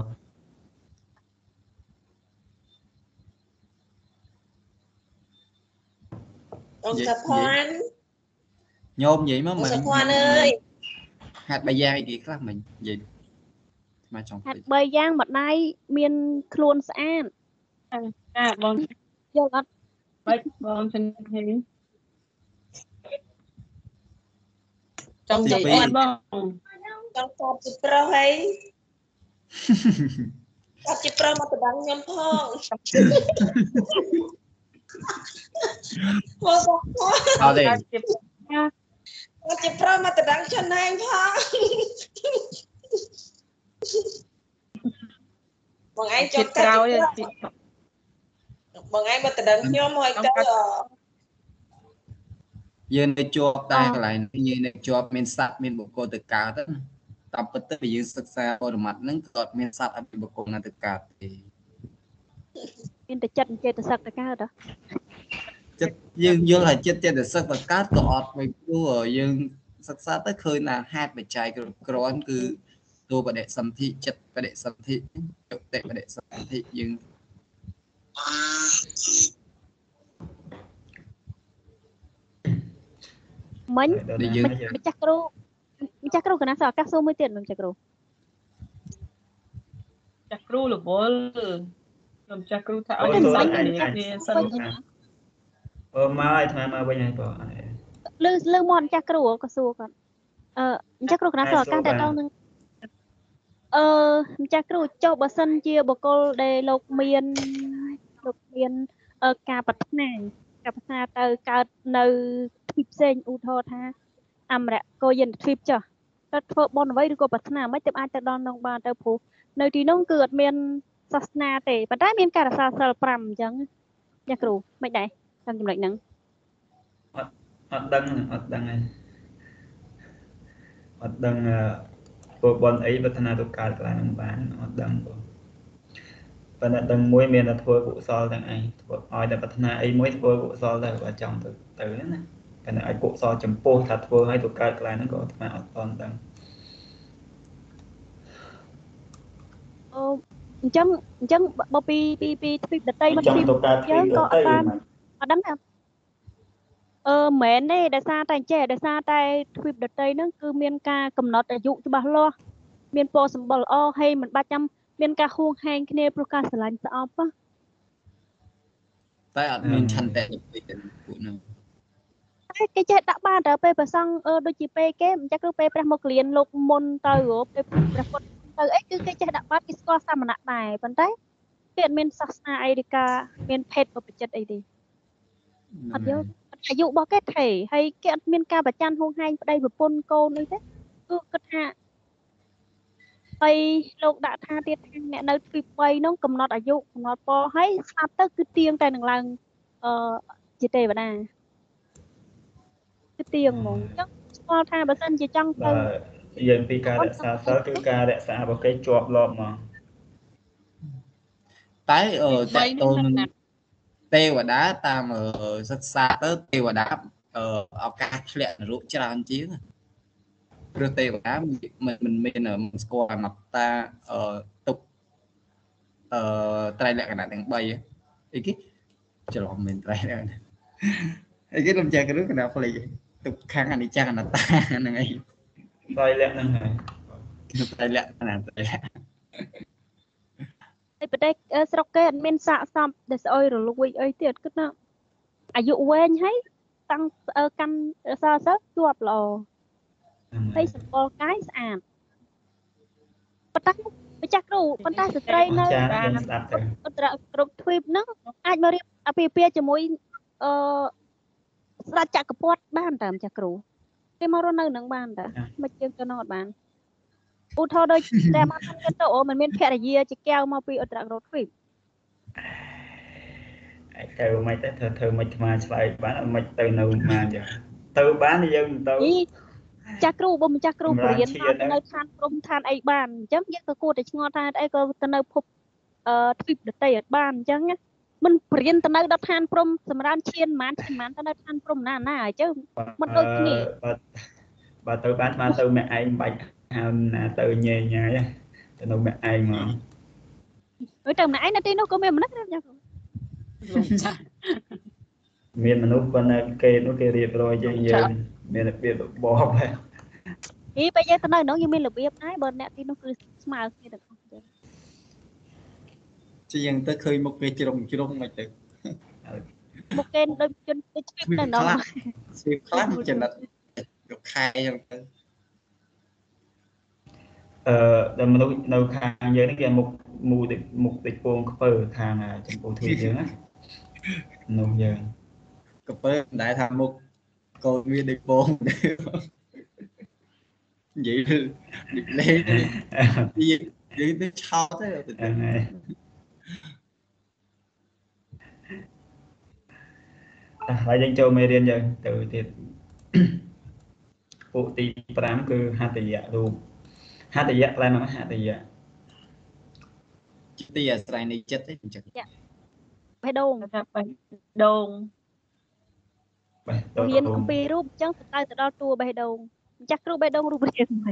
C: អង្គសភ័ណ្ឌ
F: ញោមនិយាយមក
C: អង្គសភ័ណ្ឌអើយ
F: ហេតុ3យ៉ាងអីគេខ្លះមិញនិយាយស្មាចង់
E: ហេតុ3យ៉ាងម្ដាយមានខ្លួនស្អាត
D: បង
E: យល់អត់
D: បងជំនាញចង់និយាយអត់បង
C: ចង់កើតជាប្រុសហើយកើតជាប្រុសមកដណ្ដឹងខ្ញុំផង
F: អត់ទេ
C: គាត់ជាប្រុសមកដណ្ដឹងខ្លួនឯងផងបងឯងចង់កាត់បងឯងមកដណ្ដឹងខ្ញុំហើយទៅ
F: យើងនៅជាប់តែកន្លែងយើងនៅជាប់មានសត្វមានបុគ្គលទៅកើតទៅតាមពិតទៅយើងសិក្សាបរមត្តហ្នឹងក៏អត់មានសត្វអភិបុគ្គលណាទៅកើតទេ
E: មានតែចិត្តចេតសិកទៅកើត
F: ចិត្តយើងយល់ថាចិត្តចេតសិកទៅកើតក៏អត់វិញព្រោះយើងសិក្សាទៅឃើញថាហេតុបច្ច័យគ្រប់គ្រាន់គឺតួបដិសន្ធិចិត្តបដិសន្ធិយុតិបដិសន្ធិយើង
E: មិញម្ចាស់គ្រូកណាសឱកាសសួរមួយទៀតម្ចាស់គ្រូ
D: ចាស់គ្រូរវល់ម្ចាស់គ្រូថាឲ្យសន្ទនាគ្នាសិន
A: មកឲ្យថ្មមកវិញហើយបង
E: លើមកម្ចាស់គ្រូក៏សួរគាត់ម្ចាស់គ្រូកណាសឱកាសតែដល់នឹងម្ចាស់គ្រូចុះបើសិនជាបុគ្គលដែលលោកមានការប្រាថ្នាទៅកើតនៅទ្វីបផ្សេងឧទាហរណ៍ថាអមរៈកោយិនទ្វីបចុះទៅធ្វើបុណ្យអ្វីឬក៏ប្រាថ្នាអ្វីទើបអាចទៅដល់នោះបានទៅព្រោះនៅទីនោះគឺអត់មានសាសនាទេប៉ុន្តែមានការរក្សាសិល5អញ្ចឹងអ្នកគ្រូមិនដែរតាមចំណុចហ្នឹង
A: អត់ដឹងហើយអត់ដឹងធ្វើបុណ្យអីប្រាថ្នាទៅកើតកន្លែងហ្នឹងបានអត់ដឹងបងប៉ុន្តែដឹងមួយមានតែធ្វើកុសលទាំងឯងធ្វើឲ្យតែប្រាថ្នាអីមួយធ្វើកុសលទៅបើចង់ទៅណាប៉ុន្តែឲ្យកុសលចំពោះថាធ្វើឲ្យទៅកើតកន្លែងហ្នឹងក៏អាត្មាអត់តន់ដឹង
E: អញ្ចឹងបើពីទ្វីបដតីមកទ្វីបយើងក៏អត់បានអត់ដឹងទេមែនទេដោយសារតែដោយសារតែទ្វីបដតីហ្នឹងគឺមានការកំណត់អាយុច្បាស់លាស់មានពណ៌សម្បុរល្អហើយមិនបាច់ចាំមានការហួងហែងគ្នាព្រោះការស្រឡាញ់ស្អប់
F: តែអត់មានឆន្ទៈពេកពួកហ្នឹង
E: cái chết đã ban trở về bờ sông đôi chị pe cái chắc cứ pe một liền lục môn từ pe một từ ấy cứ cái chết đã ban cái score sao mà nặng này vấn đấy cái miền Sasna Erica miền Pet của chất ấy đi thật yêuอายุbao cái thể hay cái miền ca và chan hôn hay đây vừa pôn cô nữa thế cứ cất hạ hay lục đã tha tiết mẹ nơi phi bay nó cầm nọtอายุcầm nọt po hay sao tới cứ tiên tay nằng lần chị tề bạn à cái tiền một chắc co tha bà sinh chỉ trong từ
A: dân pi ca đã xa sớ cứ ca đã xa vào cái chuột lọm mà
F: tái tại tôi tê và đá ta mà rất xa tới tê và đá ở ca lẹ rượu cho anh chiến rồi tê và đá mình ở score mặt ta tục trai lẹ cái này bay ấy cái cho lòng mình trai lẹ ấy cái làm chơi cái nước cái nào phải tục kháng anh đi trang là ta này
A: trai lẹ này
F: trai lẹ này
E: bữa đây sau cái anh men xạ xong để soi rồi lui ấy tiệt cứ nó à dụ quên hay tăng căn sao sớt chuột lò thấy sập cái sàn bắt tắt chắc đủ con ta sợi dây nơi rồi thuê nó ai mà đi à pia cho mỗi ra chặt cái pot ban tạm chặt đủ cái mà nó nâng ban đã mà chưa cho nó ban u thôi đây đem ăn cái tổ mình miên phe là gì chỉ keo mà bị ở trạng rồi thuê
A: từ mày tới thơ mày mà lại bán mày từ nào mà giờ từ bán đi dân từ
E: chắc ru bom chắc ru bền nơi than bom than ai bàn chấm nhất tôi cô để ngon than ai có từ nơi phục trip được tay ở bàn chấm nhá mình bền từ nơi đặt than bom sầm ran chiên mán từ nơi than bom nà chứ mình đôi cái gì
A: bà từ bán mà từ mẹ anh bạch là từ nhẹ nhàng từ đâu mẹ anh mà
E: ở trong này nó nó có mềm nát
A: miền mà nó kê riệp rồi chứ giờ miền là biệt bỏ về
E: ý bây giờ tao nói như miền là biệt đấy bên nè thì nó cứ smile kia được không
F: chỉ dân tới khơi một cái chồng mà được
E: một cái đôi chân cái chip này nó
F: siêu class trên là được khai
A: đầm nó khang dưới nó kia một tịch buông phở khang trong bộ thủy dưới á nông giờ
F: cặp phở đại tham một còn nguyên địch buông vậy được lên đi tới sau thế
A: lại dân châu mê điên giờ từ thiệt bộ tì pram cứ hai tỷ dạ luôn hai tỷ dạ lại nó hai tỷ dạ
F: tỷ dạ sai này chết đấy
E: phải đồn hiền không pi rúp chẳng tay từ đó tua bài đồn chắc rúp bài đồn rúp bài mà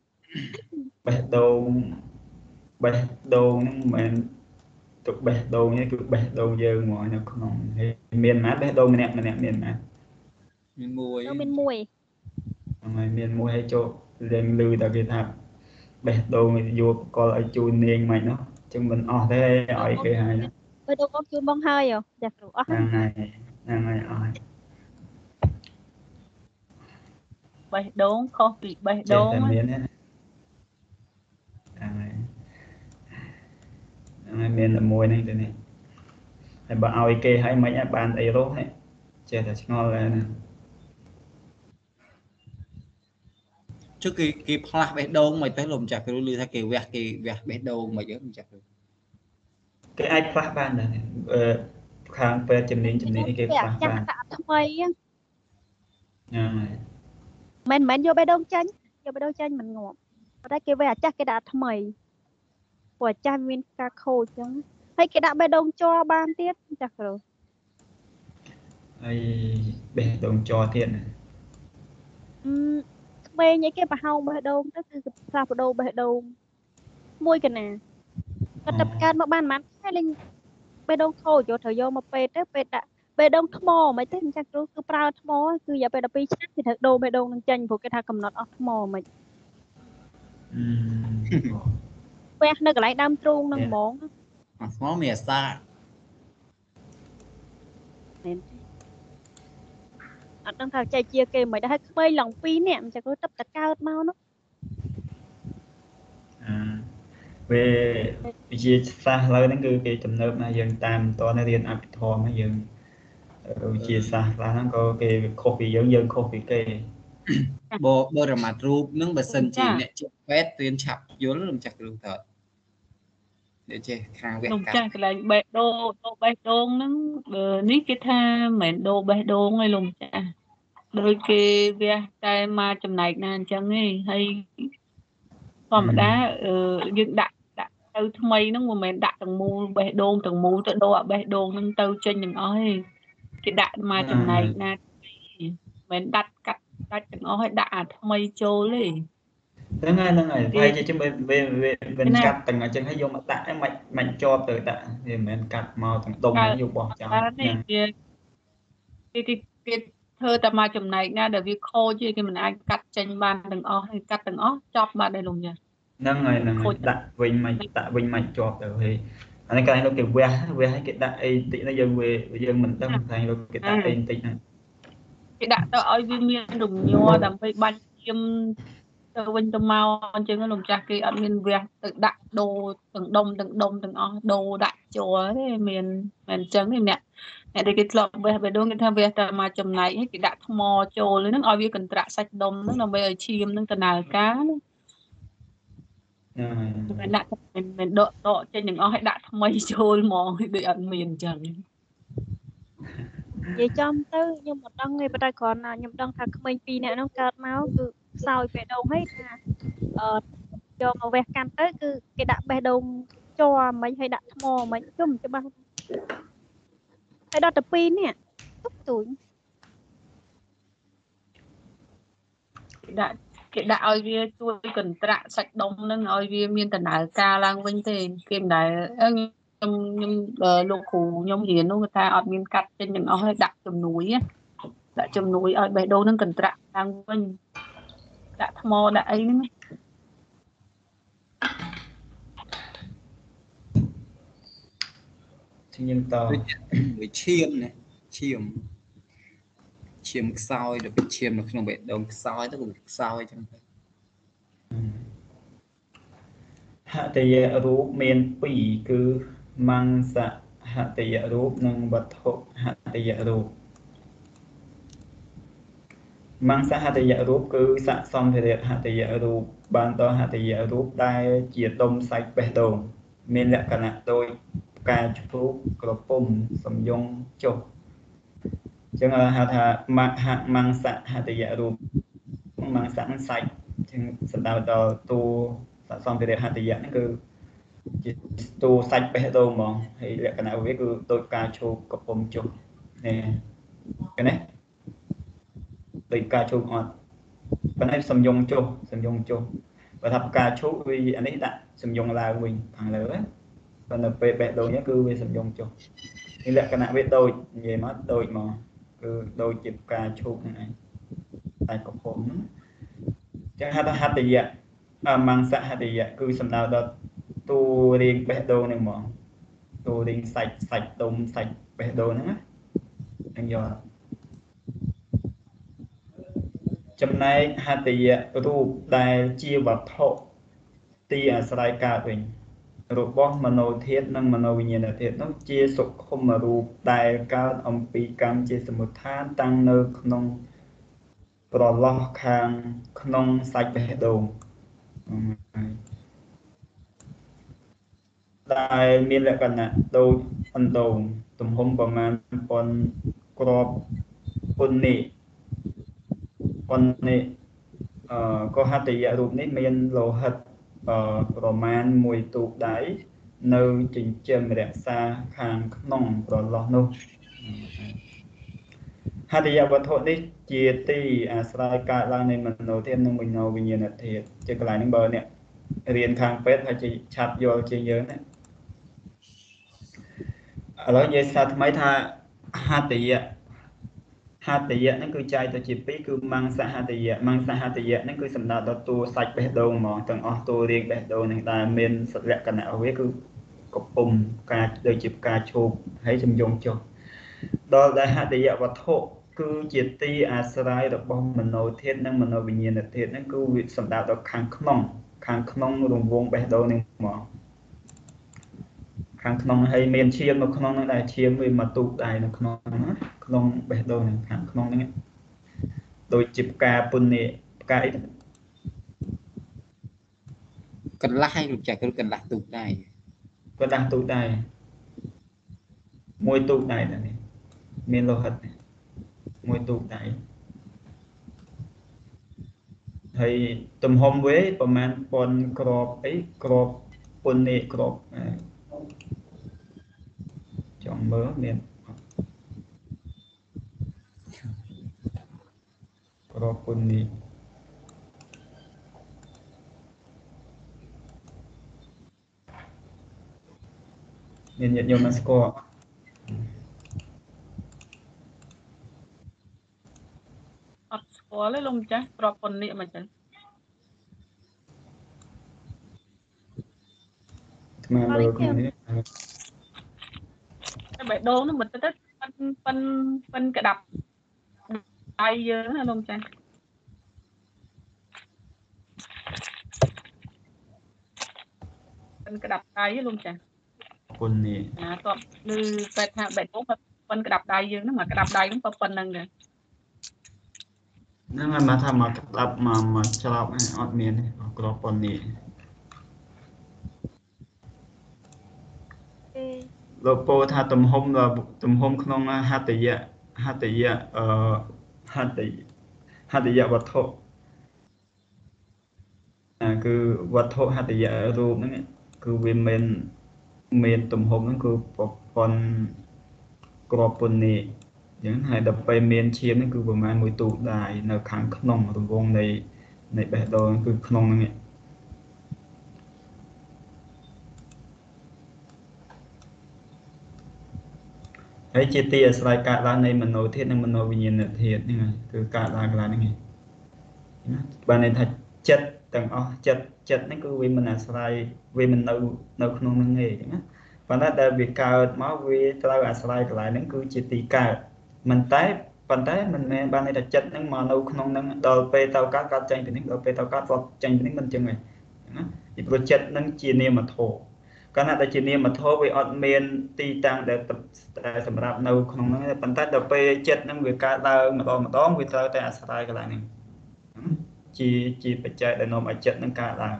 A: bài đồn mình tục bài đồn như cực bài đồn giờ ngoài nó không miền mát bài đồn mình nè miền mát
F: miền mùi
A: miền mùi hay chỗ lên lư ta cái tháp bài đồn vô coi ở chui niên mày nó chúng mình thế ở cái hai đó
E: bài đồn có chui bông hơi rồi đẹp rồi
A: này
D: bài đồn không bị bài đồn
A: miền là mùi này này bà ao kê hay mấy bạn ấy rốt này chơi thật ngon lên
F: trước cái pha bé đôn mày tới lồng chặt cái lưu thay cái vẹt bé đôn mày nhớ chặt
A: cái ai pha ban này khang về chấm nín cái pha ban
E: mình vô bé đôn chanh mình ngọt ở đây cái vẹt chắc cái đá thầm mày của cha viên ca khô chứ hay cái đã bé đông cho ban tiết chắc rồi
A: ai bé đông cho tiền này
E: về những cái bà hông bé đông tức là sao bà đâu bé đông môi cái nè cái tập can mà ban mắn hay là bé đông khô cho thời gian mà bé tới bé đã bé đông thmò mấy tên chắc rồi cứ prao thmò cứ giờ bé đã pi chắc thì thật đồ bé đông đang chanh của cái thằng cầm nọt thmò mày quẹt nơi cái lại đam truông nâng món
F: món mì xa
E: អត់ដឹងថាចែកជាគេមិនដែរហើយក្មេងឡើង2នាក់មិនចឹងគឺទឹកតែកើតមកនោះ
A: vềជាសាសឡើយហ្នឹងគឺគេទំនើបណាយើងតាមតនរៀនអភិធម្មហ្នឹងយើងជាសាសខ្លះហ្នឹងក៏គេខុសពីយើងខុសពីគេ
F: បើរមាត់រូបនឹងបើសិនជាអ្នកជាពេទ្យរៀនឆាប់យល់មិនចាស់គ្រូតើនេះចេះខាងវគ្គ
D: លោកចាស់កន្លែងបេះដូងបេះដូងហ្នឹងនេះគេថាមិនមែនដូបេះដូងទេលោកចាស់ដូចគេវះតែមកចំណែកណាអញ្ចឹងទេហើយធម្មតាយើងដាក់ទៅថ្មីហ្នឹងមិនមែនដាក់ទាំងមូលបេះដូងទាំងមូលទៅដូរអាបេះដូងហ្នឹងទៅចេញទាំងអស់ទេគេដាក់មកចំណែកណាមិនមែនកាត់ទាំងអស់ហើយដាក់អាថ្មីចូលទេ
A: ហ្នឹងហើយហើយជាជំវាកាត់ទាំងអញ្ចឹងហើយយកមកដាក់មិនជាប់ទៅដាក់វាមិនមែនកាត់មកទាំងដុំយកបោះចោលហ្នឹងគេធ្វើតែមកចំណែកណាដែលវាខូចគេមិនអាចកាត់ចេញបានទាំងអស់ហើយកាត់ទាំងអស់ចប់បាត់ហើយលោកចាហ្នឹងហើយដាក់វិញមិនជាប់ទៅហើយអានេះកន្លែងលោកគេវះឲ្យគេដាក់អីបន្តិចណាយើងមិនដឹងកន្លែងលោកគេដាក់អីបន្តិចហ្នឹងគេដាក់ទៅឲ្យវាមានរំញ័រដើម្បីបាញ់ឈាមទៅវិញទៅមកអញ្ចឹងលោកចាស់គេអត់មានវះទៅដាក់ដូរទាំងដុំទាំងអស់ដូរដាក់ចូលទេមានមិនអញ្ចឹងទេអ្នកដែលគេធ្លាប់វះបេះដូងគេថាវះតែមកចំណែកឲ្យគេដាក់ថ្មចូលហ្នឹងឲ្យវាកន្ត្រាក់សាច់ដុំហ្នឹងដើម្បីឲ្យឈាមហ្នឹងដំណើរការមិនដាក់មិនដកចេញទាំងអស់ឲ្យដាក់ថ្មីចូលហ្មងដូចអត់មានអញ្ចឹងនិយាយចំទៅខ្ញុំមិនដឹងទេប៉ុន្តែគ្រាន់តែខ្ញុំដឹងថាក្មេង2នាក់ហ្នឹងកើតមកគឺខ្សោយបេះដូងហើយថាយកមកវះកាន់ទៅគឺគេដាក់បេះដូងជាប់មិនឲ្យដាក់ថ្មមិនគឺមិនច្បាស់ហើយដល់ទៅ2នាក់ទុកទួញគេដាក់ឲ្យវាជួយកន្ត្រាក់សាច់ដុំហ្នឹងឲ្យវាមានដំណើរការឡើងវិញទេគេមិនដែលខ្ញុំលោកគ្រូខ្ញុំរៀននោះគេថាអត់មានកាត់ចេញទាំងអស់ហើយដាក់ជំនួយឲ្យបេះដូងហ្នឹងកន្ត្រាក់ឡើងវិញដាក់ថ្មដាក់អីហ្នឹងខ្ញុំតមួយឈាមណាឈាមខ្សោយទៅឈាមនៅក្នុងបេះដូងខ្សោយទៅគឺខ្សោយចឹងទៅហតិយរូបមាន2គឺមង្សហតិយរូបនិងវត្ថុហតិយរូបមង្សហតិយរូបគឺស័ក្តិសមភារៈហតិយរូបបានដល់ហតិយរូបដែលជាដុំសាច់បេះដូងមានលក្ខណៈដូចផ្កាឈូកក្រពុំសំយងចុះចឹងហៅថាមង្សហតិយរូបមង្សៈសាច់ចឹងសំដៅដល់តួស័ក្តិសមភារៈហតិយហ្នឹងគឺជាតួសាច់បេះដូងហ្មងហើយលក្ខណៈវាគឺដូចផ្កាឈូកក្រពុំចុះនេះឃើញទេដូចផ្កាឈូកអត់ប៉ុន្តែសំយងចុះបើថាផ្កាឈូកវាអានេះដាក់សំយងឡើងវិញខាងលើប៉ុន្តែពេលបេះដូងនេះគឺវាសំយងចុះនេះលក្ខណៈវាដូចនិយាយមកដូចមកគឺដូចជាផ្កាឈូកហ្នឹងឯងតែក្រពុំហ្នឹងចឹងហៅថាហតិយៈមង្សហតិយៈគឺសំដៅដល់តួរាងបេះដូងហ្នឹងហ្មងតួរាងសាច់ដុំសាច់បេះដូងហ្នឹងណាអញ្ចឹងចំណែកហតិយៈរូបដែលជាវត្ថុទីអាស្រ័យកើតវិញរបស់មโนធាតុនិងមโนវិញ្ញាណធាតុនោះជាសុខុមរូបដែលកើតអំពីកម្មជាសមុដ្ឋានតាំងនៅក្នុងប្រឡោះខាងក្នុងសាច់បេះដូងដែលមានលក្ខណៈដូចអណ្ដូងទំហំប្រមាណប៉ុនក្របពុននេះក៏ហតិយរូបនេះមានលោហិតប្រមាណ1ទូកដៃនៅចិញ្ចឹមរក្សាខាងក្នុងប្រឡោះនោះហតិយវត្ថុនេះជាទីអាស្រ័យកើតឡើងនៃមโนធាតុនិងមโนវិញ្ញាណធាតុជាកន្លែងហ្នឹងបើអ្នករៀនខាងពេទ្យហើយឆាប់យល់ជាងយើងណាឥឡូវនិយាយសារថ្មីថាហតិយហ្នឹងគឺចែកទៅជា2គឺមង្សហតិយៈហ្នឹងគឺសំដៅដល់តួសាច់បេះដូងហ្មងទាំងអស់តួរាងបេះដូងហ្នឹងដែលមានលក្ខណៈវាគឺកំពុំផ្កាដូចជាផ្កាឈូកហើយចំយងចុះដល់ដែលហតិយវត្ថុ cứ chỉ ti asrai được bom mình nổi thiết năng mình nổi bình nhiên là thiết năng cứ sầm đạo được khang khong rùng vuông bè đâu nên mà khang khong hay miền chiêm mà khong nó lại chiêm vì mà tụ đại nó khong bè đâu nên khang khong đấy đôi chip ca pun nè cái
F: cần lắc hay lục chạy cần lắc tụ này
A: có đang tụ đại môi tụ đại này miền lô hật môi tụ đại hay tầm hôm vớiประมาณ pon crop ấy crop pun nè crop chọn mớ miền crop pun nè miền Nhật nhiều mà score
D: score lấy luôn chứ drop con nịa mà chứ
A: mà mơ không biết
D: cái bài đô nó mình tới phân cái đập tay dơ hả luôn chứ phân cái đập tay luôn chứ
A: quân nè
D: toàn như bài đố mà phân cái đập tay dơ nó mà cái đập tay cũng phân nâng rồi
A: นั่นมาทำมารับมาฉลองอดเมียนกรอบปนนี่โลโปถ้าตุ่มหอมเราตุ่มหอมขนมหัตยะหัตยะหัตยะวัตถุคือวัตถุหัตยะรูปนั่นคือวิเมนตุ่มหอมนั่นคือปนกรอบปนนี่những hai đập bay miền chiêm nó cứประมาณ mùi tụ đại nó kháng khăn ở vùng này bẻ đồ cứ khăn này ấy chi tiết slide cả là này mình nổi thiết nên mình nổi nhiên là thiệt như này cứ cả là như này bạn này thật chất tầng chất nó cứ vì mình là slide vì mình nấu khăn nghề và nó đã bị cao máu vì tao là slide lại nó cứ chi tiết cao mình tái mình ban này là chất những mà nấu không năng đầu pe tàu cá tranh thì những đầu pe tàu cá hoặc tranh những mình chừng này thì chất nó chỉ niệm mà thổ cái này là chỉ niệm mà thổ vì ở miền ti tăng để tập sầm rạp nấu không năng ban tái đầu pe chất những người cá tàu mà đó người tàu tại sai cái lại này chỉ phải chạy để nó mà chất những cá là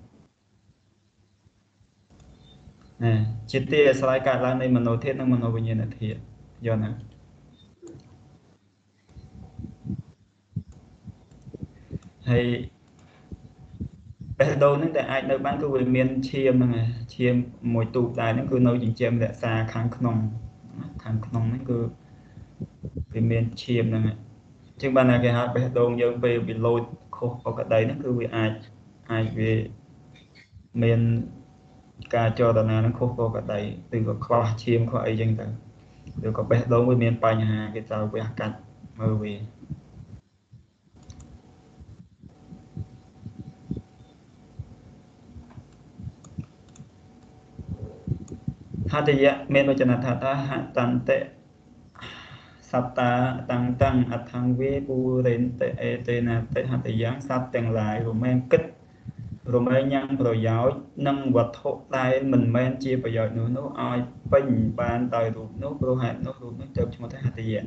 A: nè chỉ tiết sai cả là này mình nấu thiết nhưng mình nấu bao nhiêu là thiệt do này hay bé đâu nó để ai nơi bán cứ về miền chiêm này chiêm mỗi tụ đại nó cứ nấu chỉnh chiêm để xa kháng nông nó cứ về miền chiêm này chứ ban này cái hạt bé đâu dương về bị lôi khô ở cái đấy nó cứ về ai về miền ca cho đàn nó khô có cái đấy từ có kho chiêm kho ấy dân tầng từ có bé đâu về miền Tây nhà cái tàu về cắt mơ về hạt tịa miền nội chân hạt ta hạt tàn tệ sắp ta tăng thang vi bu đến tệ tệ na tệ hạt tịa sắp tiền lại rồi men kích rồi men nhang rồi giáo nâng vật hộ tay mình men chia bây giờ nữa nó ai bình bàn tài rồi nó pro hạt nó chụp cho một hạt tịa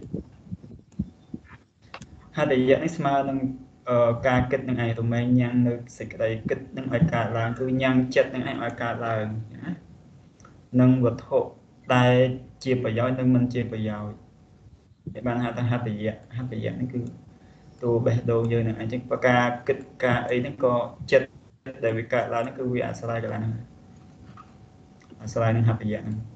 A: nó smart nâng ca kích nâng ai rồi men nhang nâng xịt đây kích nâng ai cả là cứ nhang chết nâng ai cả là nâng vật hộ tay chia bởi gió nâng mình chia bởi gió để bạn hạt tỷ nó cứ tu bè đồ như này chắc có ca kích ca ấy nó có chất để vì cả là nó cứ bị slide cái này slide nó hạt tỷ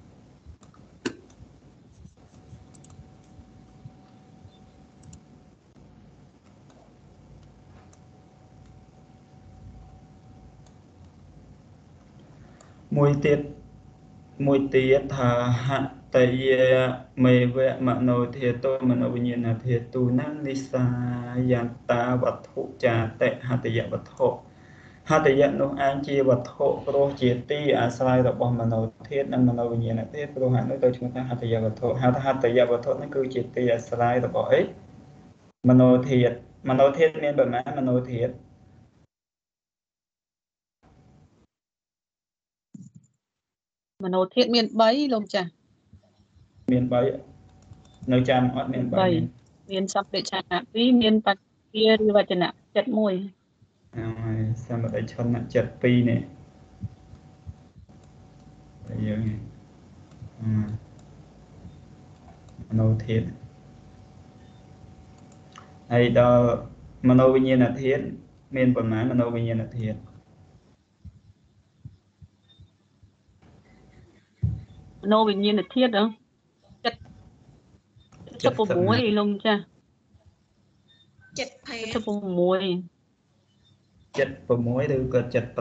A: mùi tiết thà hạn tây mê vẹ mà nồi thiệt tôi mà nồi nhiên là thiệt tu năng đi xa yan ta vật thụ trà tệ hạt tây vật thụ ហត្ថយៈនោះអាចជាវត្ថុព្រោះជាទីអាស្រ័យរបស់មโนធាតុនិងមโนវិញ្ញាណធាតុព្រោះហត្ថនោះទៅឈ្មោះថាហត្ថយៈវត្ថុហត្ថយៈវត្ថុនេះគឺជាទីអាស្រ័យរបស់អីមโนធាតុមโนធាតុមានប៉ុន្មានមโนធាតុ
D: មโนធាតុមាន3លោកចាស់
A: មាន3នៅចាំអត់មាន3
D: មានសព្វចនៈ2មានបច្ចារិវចនៈចិត្ត1
A: ហើយសម្បត្តិឈនៈចិត្ត2នេះយើងមโนធាតុហើយដល់មโนវិញ្ញាណធាតុមានប៉ុន្មានមโนវិញ្ញាណធាតុ
D: មโนវិញ្ញាណធាតុចិត្ត76លោកចាស់76
A: ឬក៏75
D: 76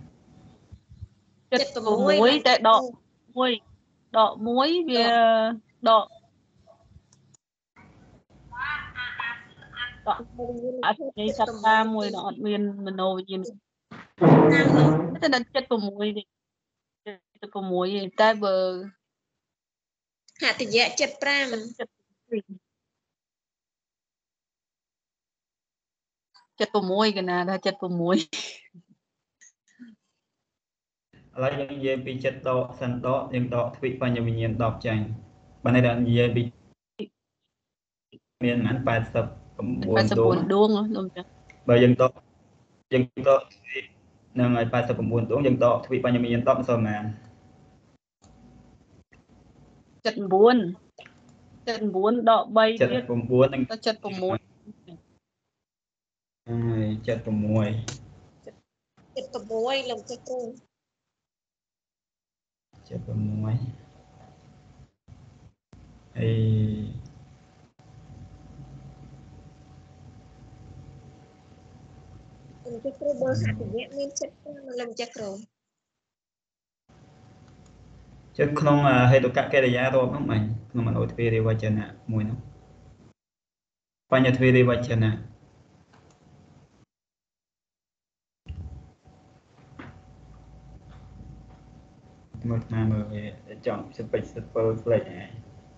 D: តែដក1វាដកអត់និយាយសត្វតាមួយដល់អត់មានមโนវិញ្ញាណតែដល់76ទេ76ទេតែបើ
C: ហត្ថយៈ75 76
D: កណាដល់76
A: ឥឡូវយើងនិយាយពីចិត្តដកសិនដកយើងដកទ្វិបញ្ញវិញ្ញាណ10ចាញ់បើនេះដល់និយាយពីមានប៉ុន្មាន89ដួង
D: លោកចា
A: បើយើងដកនឹងឲ្យ89ដួងយើងដកទ្វិបញ្ញវិញ្ញាណ10មិនសូវប៉ុន្មាន
D: 79ដក3ទៀត
A: 79នឹង
D: 76ហើយ
A: 76
C: លោកចគ្រូ
A: 76អី
C: លោកចគ្រូបើហត្ថយៈមាន75លោកចគ្រូ
A: ជិតក្នុងហេតុកកិរិយារាប់ហ្នឹងមិញក្នុងមនោទ្វារវចនៈមួយនោះបញ្ញទ្វារវចនៈមកណាមើលវាចង់សិពេចសិពលផ្លេចហើយ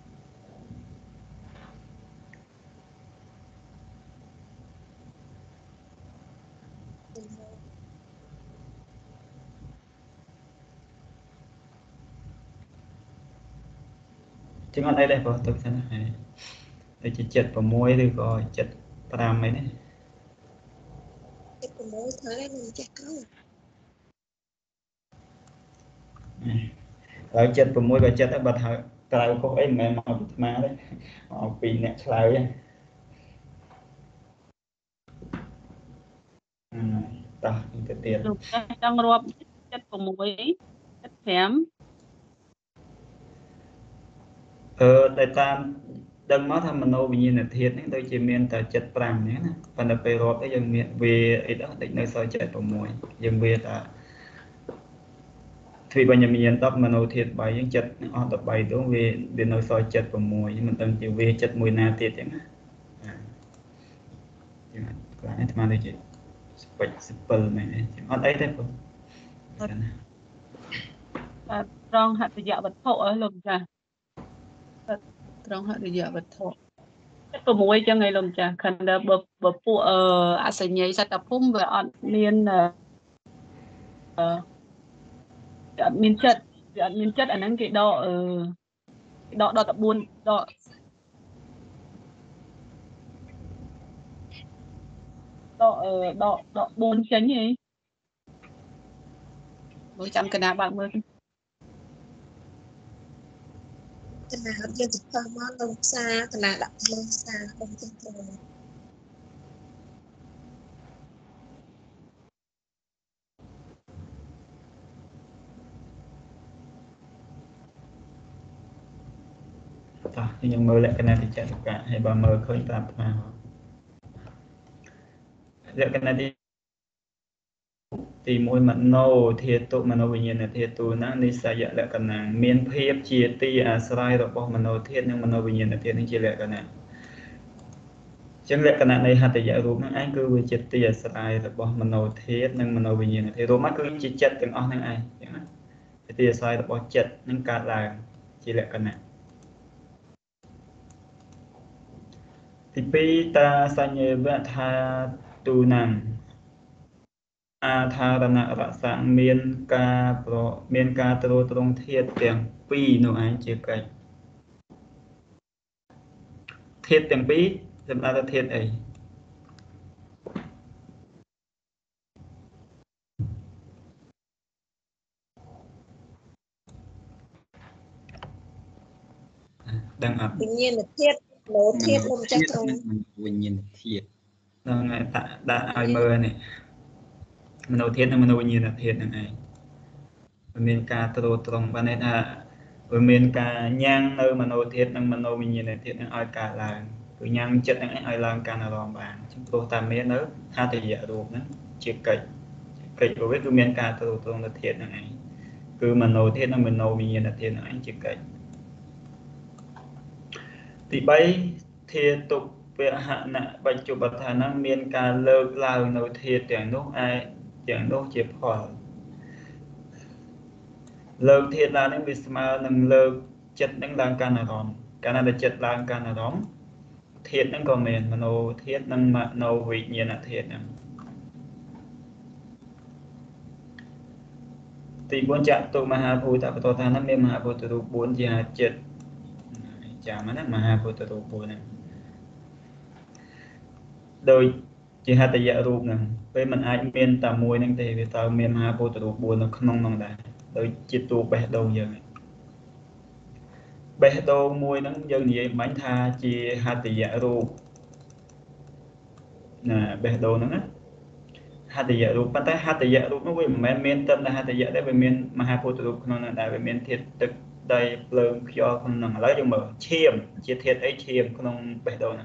A: ចឹងអត់អីដែរបងទុកសិនហើយដូចជា76ឬក៏75អីនេះ
C: 76ត្រូវហើយលោកចគ្រូ
A: ហើយ76ក៏ចិត្តដែរបើថាក្រៅខុសអីមិនមែនមកពីអាត្មាទេមកពីអ្នកឆ្លើយតោះទៅទៀត
D: លោកចង់រាប់76 75
A: តែតាមដឹងមកថាមโนវិញ្ញាណធាតុនេះដូចជាមានតែ75ហ្នឹងណាប៉ុន្តែពេលរាប់ទៅយើងមានវាអីដល់ដូចនៅសល់76យើងវាថាទ្វិបញ្ញវិញ្ញាណ10មโนធាតុ3យើងចិត្តអស់13ដួងវានៅសល់76មិនដឹងជាវាចិត្តមួយណាទៀតចឹងណាចឹងគាត់អាត្មាដូចជាស្ពេច7មែនទេចឹងអត់អីទេបង
D: ត្រង់ហត្ថយៈវត្ថុលោកចាត្រង់ហត្ថយៈវត្ថុ76ចឹងឯងលោកចាខណ្ឌបើពួកអសញ្ញ័យសត្វភូមិវាអត់មានអត់មានចិត្តវាអត់មានចិត្តអាហ្នឹងគេដកដល់14ដក4ចេញហីមើលចាំកណាបើកមើល
C: កណាអត់យើងទៅផ្មកនៅផ្សារកណាដាក់លើផ្សារខ្ញុំទៅទៅ
A: តោះខ្ញុំមើលលក្ខណៈទីចតុកៈហើយបើមើលឃើញប្រាប់អាត្មាលក្ខណៈទី1មโนធាតុមโนវិញ្ញាណធាតុណានិស្សយលក្ខណៈមានភាពជាទីអាស្រ័យរបស់មโนធាតុនិងមโนវិញ្ញាណធាតុនេះជាលក្ខណៈ Chẳng lẽ cái này hạt dạ rùm năng ai cứ chết tiệt sai rồi bỏ mano thiết năng mano vì nhiên thì rùm mắt cứ chỉ chết từng on năng ai tiệt sai rồi bỏ chết năng cả là chỉ lẽ cái này thì pi ta sa nhẹ vẽ tha tu năng a tha rana rạ sang miên ca pro miên ca trô trong thiết tiếng pi nụ anh chỉ cái thiết tiếng pi xem ra thiết ấy đang ập
C: វិញ្ញាណធាតុលោធាតុលោកចាស់គ្រូ
F: វិញ្ញាណធាតុ
A: đang ngày tạ đã ai mơ này mano thiết năng mano nhiên là thiết năng ai miên ca trô trong và nên miên ca nhang nơi mano thiết năng mano nhiên là thiết năng ai cả là cứ nhang chết năng ai làm ca nào làm bạn chúng tôi tam miên nữa ha thì dạ đủ nữa chỉ kịch của biết cứ miên ca trô trong là thiết năng ai cứ mano thiết năng mano nhiên là thiết năng anh chỉ kịch thì bay thiệt tục về hạ nạ bạch chụp bạch thà năng miên ca lơ lao nổi thiệt tiếng nốt ai tiếng nốt chếp khỏi lơ thiệt là những việc mà nâng lơ chất nâng lang ca nà rõm ca nà là chất lang ca nà rõm thiệt nâng còn mền mà nô thiệt nâng mà nô vị nhiên là thiệt nè thì bốn chạm tụ mà hà phù tạo tổ thà năng miên mà hà phù tụ bốn gì hà chất chả mà nâng mà hà phù tụ bốn này đôi chỉ hạt dạ rụp nè với mình ai miên tà mùi nâng thì về tao miên hà bố tụ buồn nó không nông đá đôi chỉ tụ bẻ đầu giờ bẻ đầu mùi nâng giờ gì bánh tha chỉ hạt dạ rụp nè bẻ đầu nâng á hạt dạ rụp bắt tay hạt dạ rụp nó với mình miên tâm là hạt dạ đấy về miên mà hà bố tụ không nông đá về miên thiệt thực đây lương cho không nông lấy cho mở chiêm chỉ thiệt ấy chiêm không nông bẻ đầu nè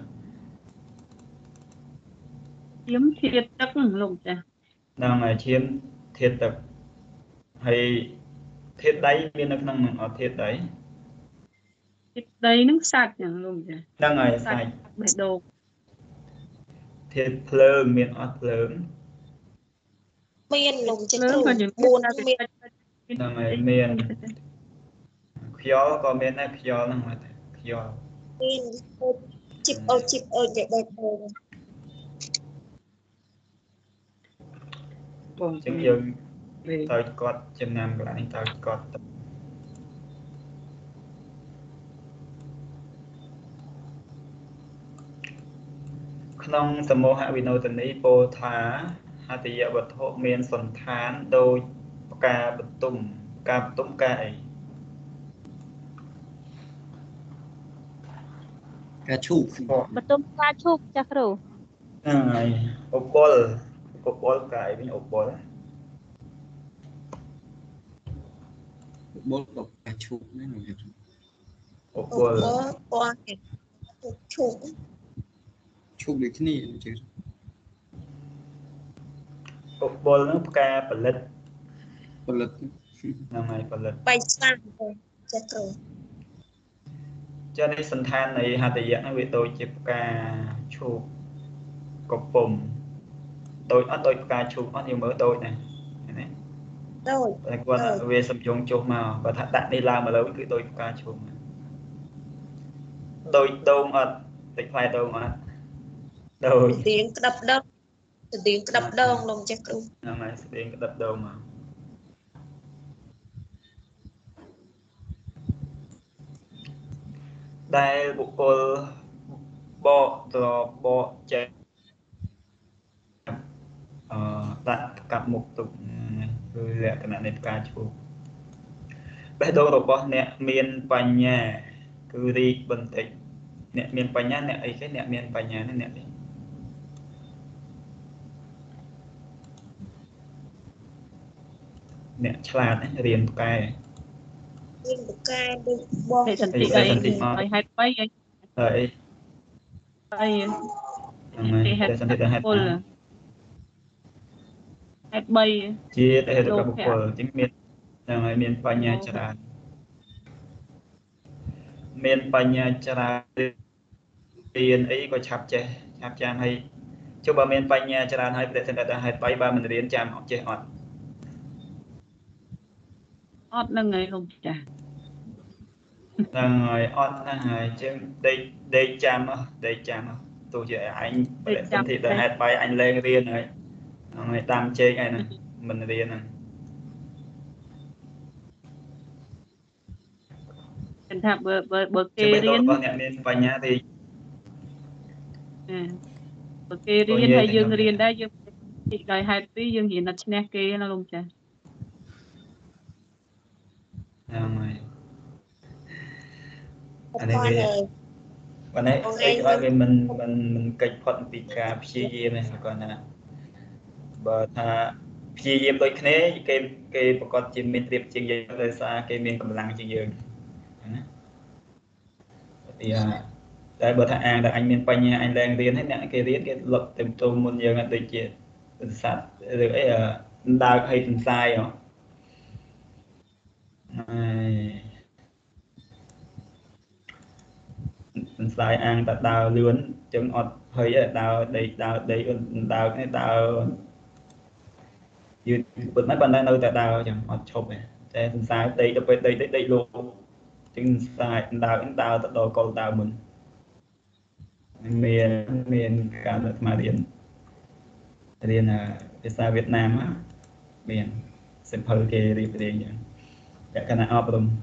D: chiếm thiệt tức lùng cha
A: đang là chiêm thiệt thực hay thiết đấy miên nó nông ở thiết đấy
D: đây nó sạch chẳng lùng cha
A: đang ngày sạch
D: bể đồ
A: thiết phơn miên ở phơn
C: មានលោកចាស់
D: lớn
C: គ្រូ
D: còn những
C: 4 ហ្នឹងមាន
A: đang ngày miên khió có miên này khió năng mà khió
C: មានជីបអើជីបអើចេះបេះដូង
A: chứng dương tao cọt chân nam lại tao cọt không tầm mô hạ vì nô tình ý bồ thá hạ tỷ dạ vật hộ miên sẵn thán đôi ca bật tung ca ấy
F: ca chụp
E: betul ca chụp chắc rồi
A: này ốp bol cái với ốp bol
F: bốn độc ca chụp đấy là
A: ốp
C: អូ
A: bol
C: ពណ៌ឈូក
F: chụp được cái này chứ
A: ốp bol nó ca bật lết
F: bật lực
A: này bật lết
C: បែកស្នាមចាស់គ្រូ
A: cho nên sân than này hạ tỷ dạ nó bị tôi chụp ca chụp cột bùm tôi ca chụp nó nhiều mỡ tôi này
C: ដូច
A: แต่ก่อนเวสมยงโจมาบัดดัดนี่ลามาแล้วคือโดยการชมโดยโดมอัดติดไฟโดมอัดโดย
C: ទៀងក្តាប់ដងទៀងក្តាប់ដងលោកចាស់គ្រូ
A: นั่นไงเสียงกระดับโดมมาได้บุคคลบ่ตัวบ่เจ็บตัดกับหมกตุกคือแหละขณะในการชมแบบโดนบ่เนี่ยเมียนปัญญาคือรีบันติเนี่ยเมียนปัญญาเนี่ยไอ้แค่เนี่ยเมียนปัญญาเนี่ยเนี่ยฉลาดนะเรียนกาย
C: មានបកែដូចបង
D: để sẵn thị đây phải hai bay ấy
A: เอ้ย
D: bay
A: ยังไงแต่สันติได้ให้
D: cô là hai bay
A: จีแต่เหตุกับบุคคลจึงมียังไงมีปัญญาจรามีปัญญาจราរៀនអីក៏ឆាប់ចេះឆាប់ចាំហើយចុះបើមានបញ្ញាច្រើនហើយប្រសិនតែហេតុ3បើមិនរៀនចាំអត់ចេះអត់
D: អត់នឹងហើយលោកចាស់
A: ហ្នឹងហើយអត់ហ្នឹងហើយជាងដេកចាំទោះជាឯងបដិសន្ធិទៅហេតុ3អញលែងរៀនហើយហ្នឹងហើយតាមជែកឯណាមិនរៀនហ្នឹង
D: គេថាបើគេរៀន
A: អ្នកមានបញ្ញាទេ
D: បើគេរៀនហើយយើងរៀនដែរយើងដោយហេតុពីយើងរៀនអត់ឈ្នះគេណាលោកចាស់
A: ហ្នឹងហើយ
C: អានេះវា
A: วันนี้ไอ้ว่ามันកិច្ចផុតពីការព្យាយាមហ្នឹងគាត់ថាបើថាព្យាយាមដូចគ្នាគេប្រកាសជាមានត្រៀបជាងយើងដោយសារគេមានកម្លាំងជាងយើងណាទីតែបើថាអាងតែអញមានបញ្ញាអញឡើងរៀនហើយអ្នកគេរៀនគេលុបទៅទូមុនយើងដូចជាសត្វឬអីដើរឲ្យទន្សាយហ៎ទន្សាយអាងតែដើរលឿនចឹងអត់ភ័យទេដើរដីដើរយឺតពិតណាស់ប៉ុន្តែនៅតែដើរចឹងអត់ឈប់ទេតែទន្សាយដីទៅពេលដីលោកចឹងទន្សាយដើរទៅដល់កុលដើរមុនមានការអាត្មារៀនភាសាវៀតណាមមានសិភៅគេរៀបរៀងចឹងលក្ខណៈអប់រំ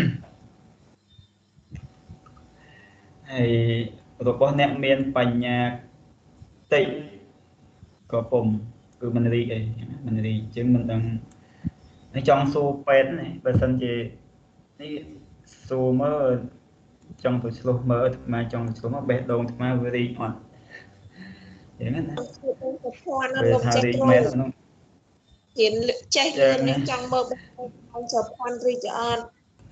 A: ហើយរបស់អ្នកមានបញ្ញាតិចក៏ពុំគឺមិនរីកអីមិនរីកជាងមិនដឹងហើយចង់សួរពេទ្យនេះបើសិនជានេះសួរមើលចង់ទៅឆ្លោះមើលអាត្មាចង់ឆ្លោះមកបេះដូងអាត្មាវារីកអត់យ៉ាងហ្នឹងណាលោកចេះគ្រូរៀនចេះរៀននេះចង់មើលបេះដូងឲ្យចប់ផាន់រីកអត់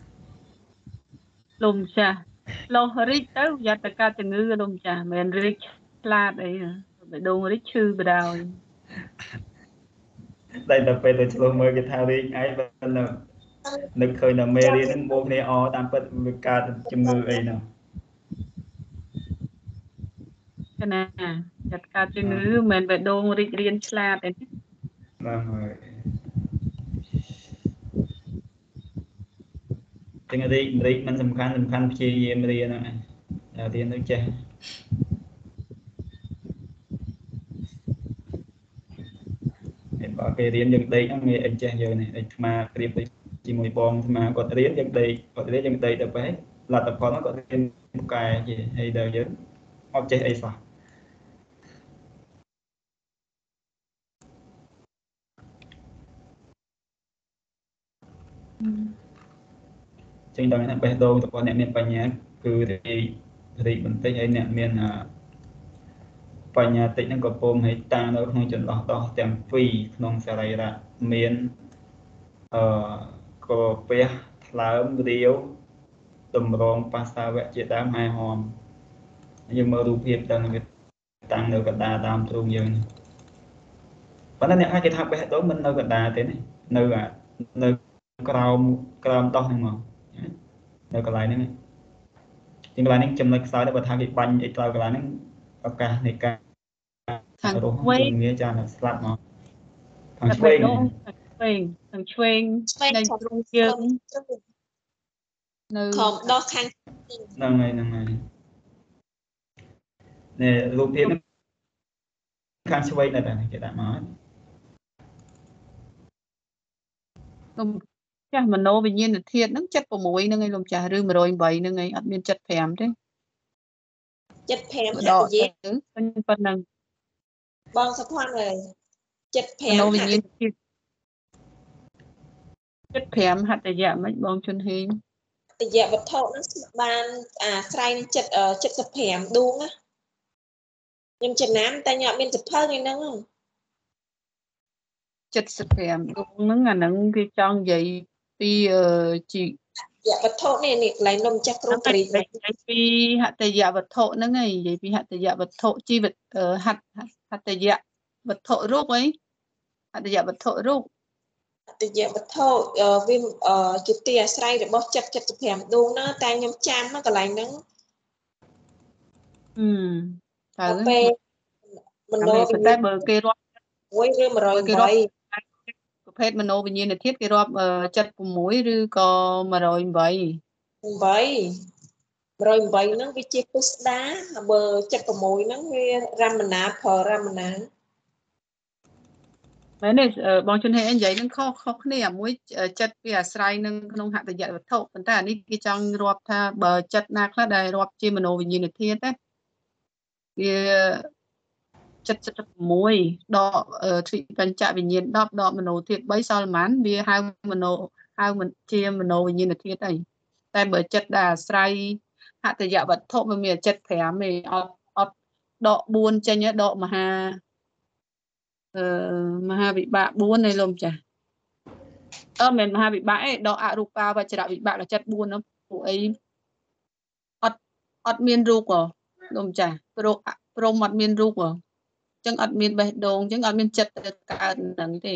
D: លោកចាស់លោះរីកទៅយ៉ាត់តែកើតជំងឺលោកចាស់មិនរីកឆ្លាតអីបេះដូងរីកឈឺបដ ாய்
A: តែពេលទៅឆ្លោះមើលគេថារីកអីបើនឹកឃើញតែមេរៀនហ្នឹងបូកគ្នាអតាមពិតវាកើតជំងឺអីនោះ
D: ណាយ៉ាត់កើតជំងឺមិនបេះដូងរីករៀនឆ្លាតអី
A: បាទហើយទាំងរីកមិនសំខាន់ព្យាយាមរៀនហ្នឹងរៀនទៅចេះបើគេរៀនយើងដេកហ្នឹងងាយអីចេះយើងនេះអាត្មាប្រៀបទៅជាមួយបងអាត្មាគាត់រៀនយើងដេកទៅពេលលទ្ធផលគាត់រៀនពូកែជាហើយដល់យើងអត់ចេះអីសោះចឹងដល់អ្នកបេះដូងរបស់អ្នកមានបញ្ញាគឺរីកបន្តិចហើយអ្នកមានបញ្ញាតិចហ្នឹងក៏ពុំឲ្យតាំងនៅក្នុងចន្លោះដោះទាំងពីរក្នុងសរីរៈមានក៏ពះថ្លើមរាវតម្រងបាសាវៈជាដើមហែហមយើងមើលរូបភាពដឹងវាតាំងនៅកណ្ដាលតាមទ្រូងយើងប៉ុន្តែអ្នកគេថាបេះដូងមិននៅកណ្ដាលទេនេះនៅក្រោមដោះហ្នឹងមកនៅកន្លែងហ្នឹងជាងកន្លែងនេះចំណុចខ្សោយទៅបើថាគេបាញ់អីដល់កន្លែងហ្នឹងឱកាសនៃការខាងវិញងាយចាស្លាប់មកខាងឆ្វេង
D: ខាងឆ្វេងនៃទ្រូងយើងនៅ
C: ខំដោះខាង
A: ហ្នឹងហើយនេះរូបភាពខាងឆ្វេងដែរគេដាក់មក
D: ចាស់មโนវិញ្ញាណធាតុហ្នឹង76ហ្នឹងឯងលោកចាស់ឬ108ហ្នឹងឯងអត់មាន75ទេ
C: 75ហត្ថយា
D: ប៉ុណ្ណឹង
C: បងសុភ័ណ្ឌអើយ75
D: មโนវិញ្ញាណធាតុ75ហត្ថយៈមិនបងជុនហេង
C: ហត្ថយៈវត្ថុហ្នឹងបានអាស្រ័យនឹង75ដួងណាខ្ញុំចំណាំតែខ្ញុំអត់មានសភៅនេះហ្នឹង
D: 75ដួងហ្នឹងអាហ្នឹងគេចង់និយាយពីជី
C: វត្ថុនេះកន្លែងនំចាស់គ្រូព្រី
D: ពីហត្ថយៈវត្ថុហ្នឹងឯងនិយាយពីហត្ថយៈវត្ថុជីវិតហត្ថយៈវត្ថុរូបអីហត្ថយៈវត្ថុរូប
C: ហត្ថយៈវត្ថុវាជាទីអាស្រ័យរបស់75ដួងណាតែខ្ញុំចាំកន្លែងហ្នឹង
D: ទៅ
C: ពេលម
D: អា
C: โน
D: មេ
C: វិ
D: ប៉ុន្តែ
C: ញ្ញាណ
D: បើគេរាប់
C: មួយឬ
D: បើគេរាប់
C: 108
D: ប្រភេទមនោវិញ្ញាណធាតុគេរាប់ 76 ឬក៏108
C: 108ហ្នឹងវាជាពុស្ដាបើ76ហ្នឹងវារមណាផលរមណា
D: មែនទេបងជុនហេនិយាយនឹងខុសគ្នាអាមួយចិត្តវាអាស្រ័យនឹងក្នុងហត្ថយវត្ថុប៉ុន្តែអានេះគេចង់រាប់ថាបើចិត្តណាខ្លះដែលរាប់ជាមនោវិញ្ញាណធាតុណាវា76ដកទ្វិបញ្ចវិញ្ញាណ10ដកមនោធាតុ3សល់ប៉ុន្មានវាហៅជាមនោវិញ្ញាណធាតុអីតែបើចិត្តដែលអាស្រ័យហត្ថយវត្ថុវាមានចិត្ត5ទេអត់ដក4ចេញដកមហាវិបាក4ឯលោកចាស់មិនមហាវិបាកឯដកអរូបាវចរវិបាកដល់ចិត្ត4នោះពួកអីអត់មានរូបលោកចាស់ព្រមអត់មានរូបចឹងអត់មានបេះដូងចឹងអត់មានចិត្តទៅកើតហ្នឹងទេ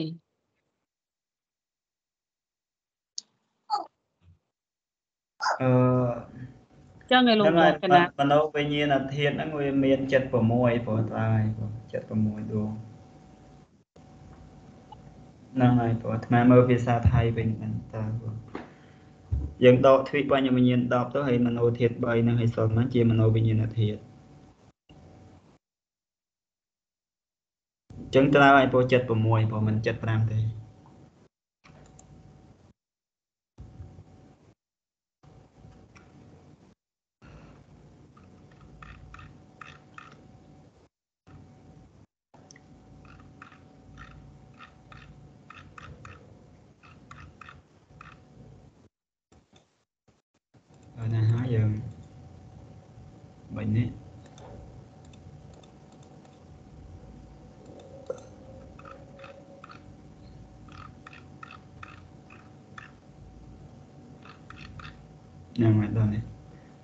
D: ចឹងឯលោកបងកណា
A: មនោវិញ្ញាណធាតុហ្នឹងវាមាន76ព្រោះតែ76ដួងហ្នឹងហើយព្រោះអាត្មាមើលភាសាថៃវិញហ្នឹងតើយើងដកទ្វិបញ្ញវិញ្ញាណ10ទៅហើយមនោធាតុ3ហ្នឹងហើយសល់មកជាមនោវិញ្ញាណធាតុចឹងត្រូវឲ្យព្រោះ76ព្រោះមិន75ទេណាហើយយើងបាញ់នេះហ្នឹងហើយដល់នេះ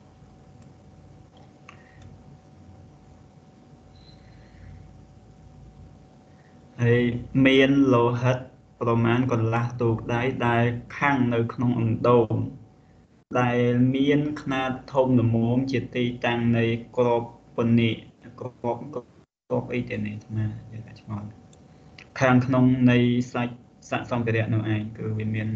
A: ហើយមានលោហិតប្រមាណកន្លះទូកដៃដែលខាំងនៅក្នុងអណ្ដូងដែលមានຂະຫນາດធំល្មមជាទីតាំងនៃក្របពនិក្របអីទេនេះអាយើងឆ្ងល់ខាងក្នុងនៃសាច់ស័ក្តិសម្ភារៈនោះឯងគឺវាមាន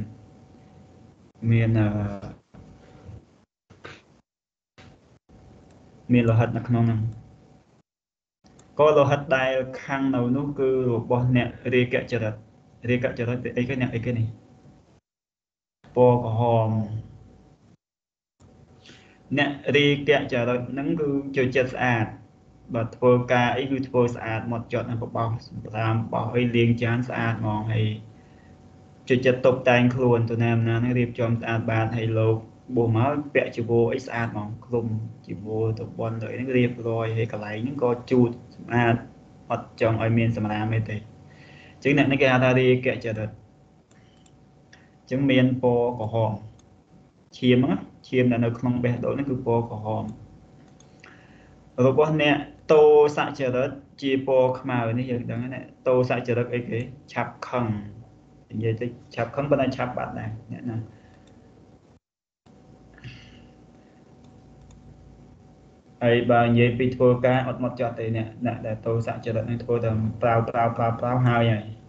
A: លោហិតនៅក្នុងហ្នឹងក៏លោហិតដែលខាងនៅនោះគឺរបស់អ្នករាគចរិតអីគេអ្នកអីគេនេះពណ៌ក្រហមអ្នករាគចរិតហ្នឹងគឺចូលចិត្តស្អាតបើធ្វើការអីគឺធ្វើស្អាតមកចត់បបោសសម្រាប់បោសអីលាងចានស្អាតហ្មងហើយចូលចិត្តតុបតែងខ្លួនទៅណាហ្នឹងរៀបចំស្អាតបាទហើយលោកបោះមកពាក់ជីវរអីស្អាតហ្មងឃ្លុំជីវរទៅបន់ទៅហ្នឹងរៀបរយហើយកន្លែងហ្នឹងក៏ជូតស្អាតអត់ចង់ឲ្យមានសម្រាមទេអញ្ចឹងអ្នកនេះគេហៅថារាគចរិតអញ្ចឹងមានពណ៌ក្រហមឈាមដែលនៅក្នុងបេះដូងនេះគឺពណ៌ក្រហមរបស់អ្នកតោសចរិតជាពណ៌ខ្មៅនេះយើងដឹងណាតោសចរិតអីគេឆាប់ខឹងនិយាយទៅឆាប់ខឹងប៉ុន្តែឆាប់បាត់ដែរអ្នកណាហើយបើនិយាយពីធ្វើការអត់មកចត់ទេអ្នកដែលតោសចរិតនេះធ្វើតែប្រើហើយ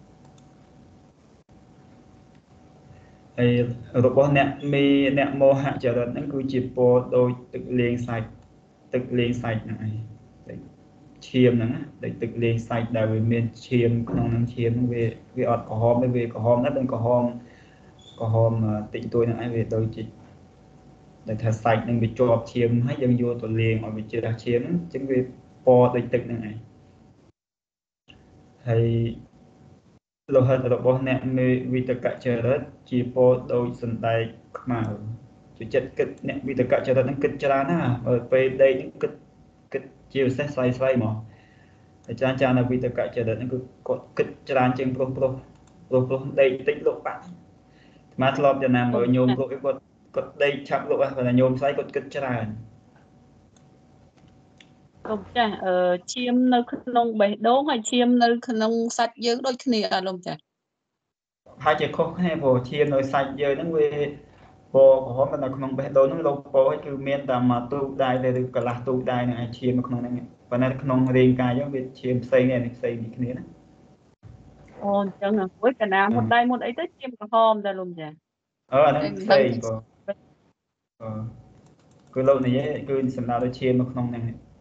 A: ហើយរបស់អ្នកមោហចរិតហ្នឹងគឺជាពណ៌ដូចទឹកលេងសាច់ហ្នឹងឯងឈាមហ្នឹងដូចទឹកលេងសាច់ដែលវាមានឈាមក្នុងហ្នឹងឈាមហ្នឹងវាអត់ក្រហមទេវាក្រហមណាស់ដូចក្រហមតិចតួចហ្នឹងឯងវាដូចជាដែលថាសាច់ហ្នឹងវាជាប់ឈាមហើយយើងយកទៅលាងឲ្យវាជ្រះឈាមហ្នឹងអញ្ចឹងវាពណ៌ដូចទឹកហ្នឹងឯងហើយលោហិតរបស់អ្នកមេវិតកចរិតជាពណ៌ដូចសណ្ដែកខ្មៅជួយចិត្តគិតអ្នកវិតកចរិតហ្នឹងគិតច្រើនណាស់ពេលដេកហ្នឹងគិតជាពិសេសស្វ័យមកអាចារ្យនៅវិតកចរិតហ្នឹងគឺគាត់គិតច្រើនជាងប្រុសដេកតិចលោកបាត់អាត្មាធ្លាប់ចំណាំមើលញោមលោកគាត់ដេកឆាប់លោកហ្នឹងតែញោមស្អីគាត់គិតច្រើន
D: លោកចាស់ឈាមនៅក្នុងបេះដូងហើយឈាមនៅក្នុងសាច់យើងដូចគ្នាអត់លោកចាស់
A: ហើយជាខុសគ្នាព្រោះឈាមនៅសាច់យើងហ្នឹងវា po có mà nó không biết đâu nó lâu po ấy cứ miền tầm mà tu đai để được cả là tu đai này chiêm mà không này và nó không riêng cái giống như chiêm xây này xây như thế này
D: អូអញ្ចឹងមួយកណាមុតដៃមុតអីទៅជាក្រហមដែរលោកចា
A: ở nó
D: តែមិនដឹង
A: xây
D: ពី
A: có cứ lâu này cứ xem nào để chiêm mà không này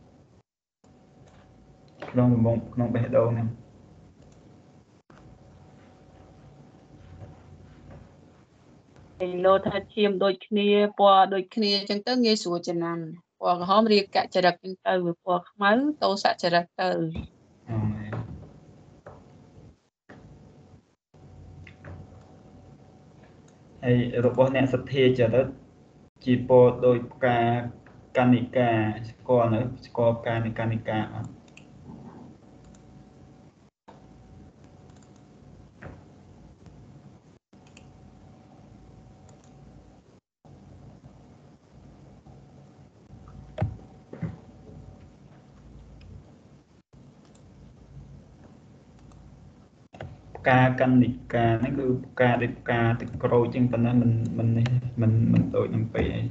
A: không biết đâu này
D: ឯលោថាឈាមដូចគ្នាពណ៌ដូចគ្នាអញ្ចឹងទៅងាយស្រួលចំណាំពណ៌ក្រហមរាងកចរិតអញ្ចឹងទៅវាពណ៌ខ្មៅតោសចរិតទៅ
A: ហើយរបស់អ្នកសទ្ធាចរិតជាពោលដោយផ្កាកនិកាស្គាល់នៅស្គាល់ផ្កានៃកនិកាអត់ផ្កាកនិកាហ្នឹងគឺផ្កាដូចផ្កាទឹកក្រូចចឹងប៉ុន្តែមិនដូចនឹងពេកអី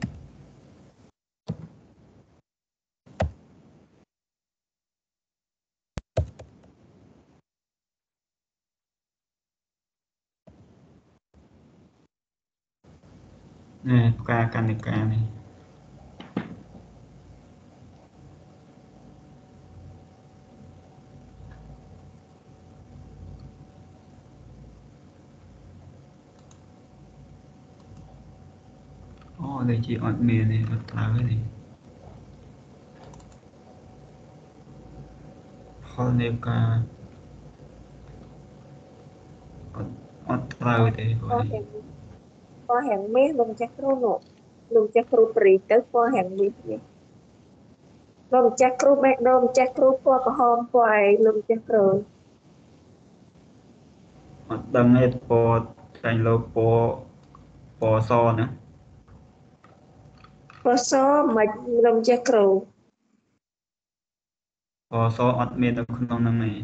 A: ផ្កាកនិកានេះអូដូចជាអត់មានទេអត់ត្រូវទេផលនៃផ្កាអត់ត្រូវទេព្រោះ
C: po hàng mấy lồng chắc rô nọ lồng chắc rô bì tới po hàng mấy lồng chắc rô mẹ lồng chắc rô po có hòm po ai lồng chắc rô
A: អត់ដឹងទេពណ៌តែលោកពណ៌សណា
C: po so mà lồng chắc rô
A: ពណ៌សអត់មាននៅក្នុងហ្នឹងទេ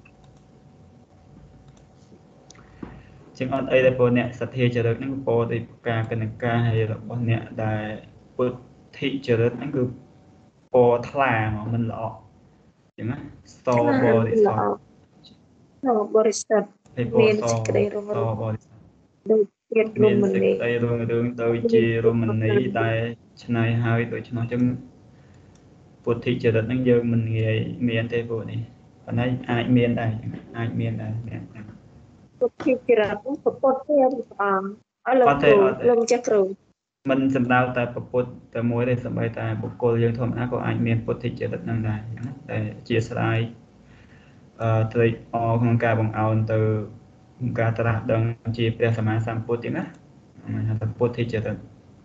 A: ជាងអត់អីទេព្រោះអ្នកសទ្ធាចរិតហ្នឹងពណ៌ដូចផ្កាកនិកាហើយរបស់អ្នកដែលពុទ្ធិចរិតហ្នឹងគឺពណ៌ថ្លាមកមិនល្អចឹងណាសបរិសុទ្ធ
C: nó bò sạch
A: ហើយពណ៌
C: miền
A: ស
C: chỉ cái đây
A: ស
C: rồi
A: បរិសុទ្ធ
C: đôi tiệt
A: មា
C: luôn
A: ន
C: mình
A: សេច
C: đi
A: ក្តីរឿងដូចជារមណីដែលឆ្នៃហើយដូច្នោះចឹងពុទ្ធិចរិតហ្នឹងយើងមិនងាយមានទេព្រោះនេះប៉ុន្តែអាចមានដែរអាចមានដែរអ្នក
C: một khi chỉ là cũng có bột theo ở lồng
A: Có thể,
C: rô
A: có thể.
C: lồng chắc rô
A: មិនសំដៅតែប្រពុតតែមួយទេសូម្បីតែបុគ្គលយើងធម្មតាក៏អាចមានពុទ្ធិចរិតហ្នឹងដែរអញ្ចឹងណាតែអធិស្ឋានត្រេកអរក្នុងការបង្អោនទៅក្នុងការត្រាស់ដឹងជាព្រះសម្មាសម្ពុទ្ធចឹងណាហ្នឹងហៅថាពុទ្ធិចរិត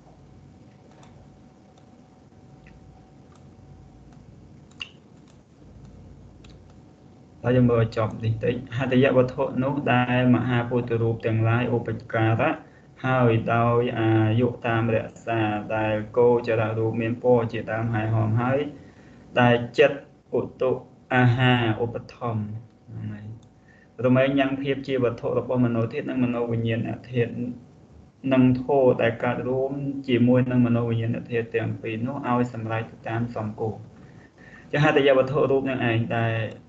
A: ហើយយើងមើលឲ្យចប់នេះតិចហត្ថយវត្ថុនោះដែលមហាពុទ្ធរូបទាំងឡាយឧបការៈហើយដោយអាយុតាមរក្សាដែលគោចរៈរូបមានពណ៌ជាដើមហើយហមហើយដែលចិត្តឧតុអាហារឧបត្ថម្ភហ្នឹងហើយរមែងញ៉ាំងភាពជាវត្ថុរបស់មโนធាតុនិងមโนវិញ្ញាណធាតុនឹងធម៌ដែលកើតរួមជាមួយនឹងមโนវិញ្ញាណធាតុទាំងពីរនោះឲ្យសម្រេចទៅតាមសំគោចាហត្ថយវត្ថុរូបនឹងឯងដែល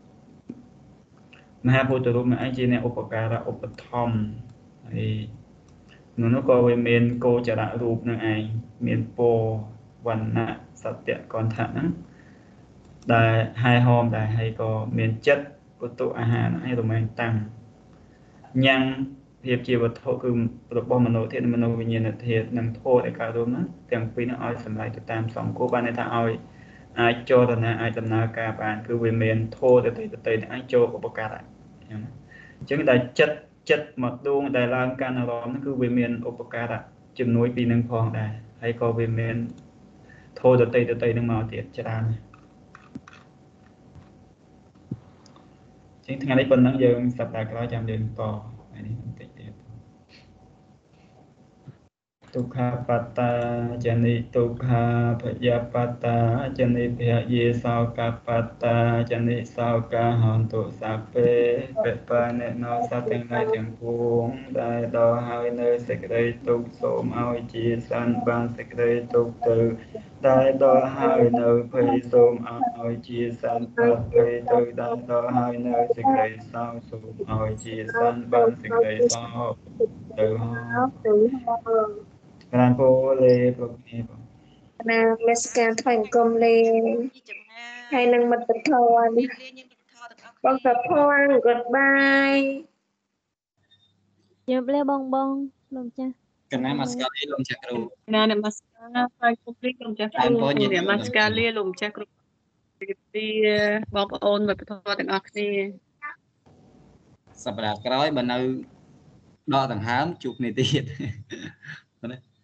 A: មហាពុទ្ធរូបនឹងឯងជាអ្នកឧបការៈឧបត្ថម្ភហើយនោះក៏វាមានគោចរៈរូបនឹងឯងមានពណ៌វណ្ណៈសត្យកន្ធៈហ្នឹងដែលហើយហមដែរហើយក៏មានចិត្តពុទ្ធអាហារហ្នឹងឯងរមែងតាំងញ៉ាំងភាពជាវត្ថុគឺរបស់មโนធាតុនិងមโนវិញ្ញាណធាតុនិងធម៌ដែលកើតរួមហ្នឹងទាំងពីរហ្នឹងឲ្យសម្រេចទៅតាមសង្ឃគោបានន័យថាឲ្យអាចចរណាអាចដំណើរការបានគឺវាមានធម៌ទៅនឹងឯងចូលឧបការៈអញ្ចឹងដែលចិត្តមកដួងដែលឡើងកាន់អារម្មណ៍ហ្នឹងគឺវាមានឧបការៈជំនួយពីនឹងផងដែរហើយក៏វាមានធម៌ទៅនឹងមកទៀតច្រើនជាងថ្ងៃនេះប៉ុណ្ណឹងយើងសប្តាហ៍ក្រោយចាំយើងតថ្ងៃនេះបន្តិចទៀតទុក្ខបត្តាចនិទុក្ខាភយបត្តាចនិភយេសោកបត្តាចនិសោកាហន្តុសព្ពេបបានណោសត្វទាំងឡាយទាំងពួងដែលដល់ហើយនៅសេចក្តីទុក្ខសូមឲ្យជាសានបានសេចក្តីទុក្ខទៅដែលដល់ហើយនៅភ័យសូមឲ្យជាសានបាត់ភ័យទៅដែលដល់ហើយនៅសេចក្តីសោកសូមឲ្យជាសានបានសេចក្តីសោកទៅបានពោលេប្រគីបង
C: ណាមេសការថ្វាយអង្គមលេហើយនឹងមិត្តពធបងកផន goodbye
E: ជម្រាបលាបងលោកចាស់
F: កណាមកស្កាលីលោកចាស់គ្រូ
D: ណានមស្ការថ្វាយគុំលីលោកចាស់គ្រូនមស្ការលាលោកចាស់គ្រូទីបងប្អូនមិត្តភ័ក្តិទាំងអស់គ្នា
F: សប្តាហ៍ក្រោយបើនៅដកដង្ហើមជួបគ្នាទៀតណា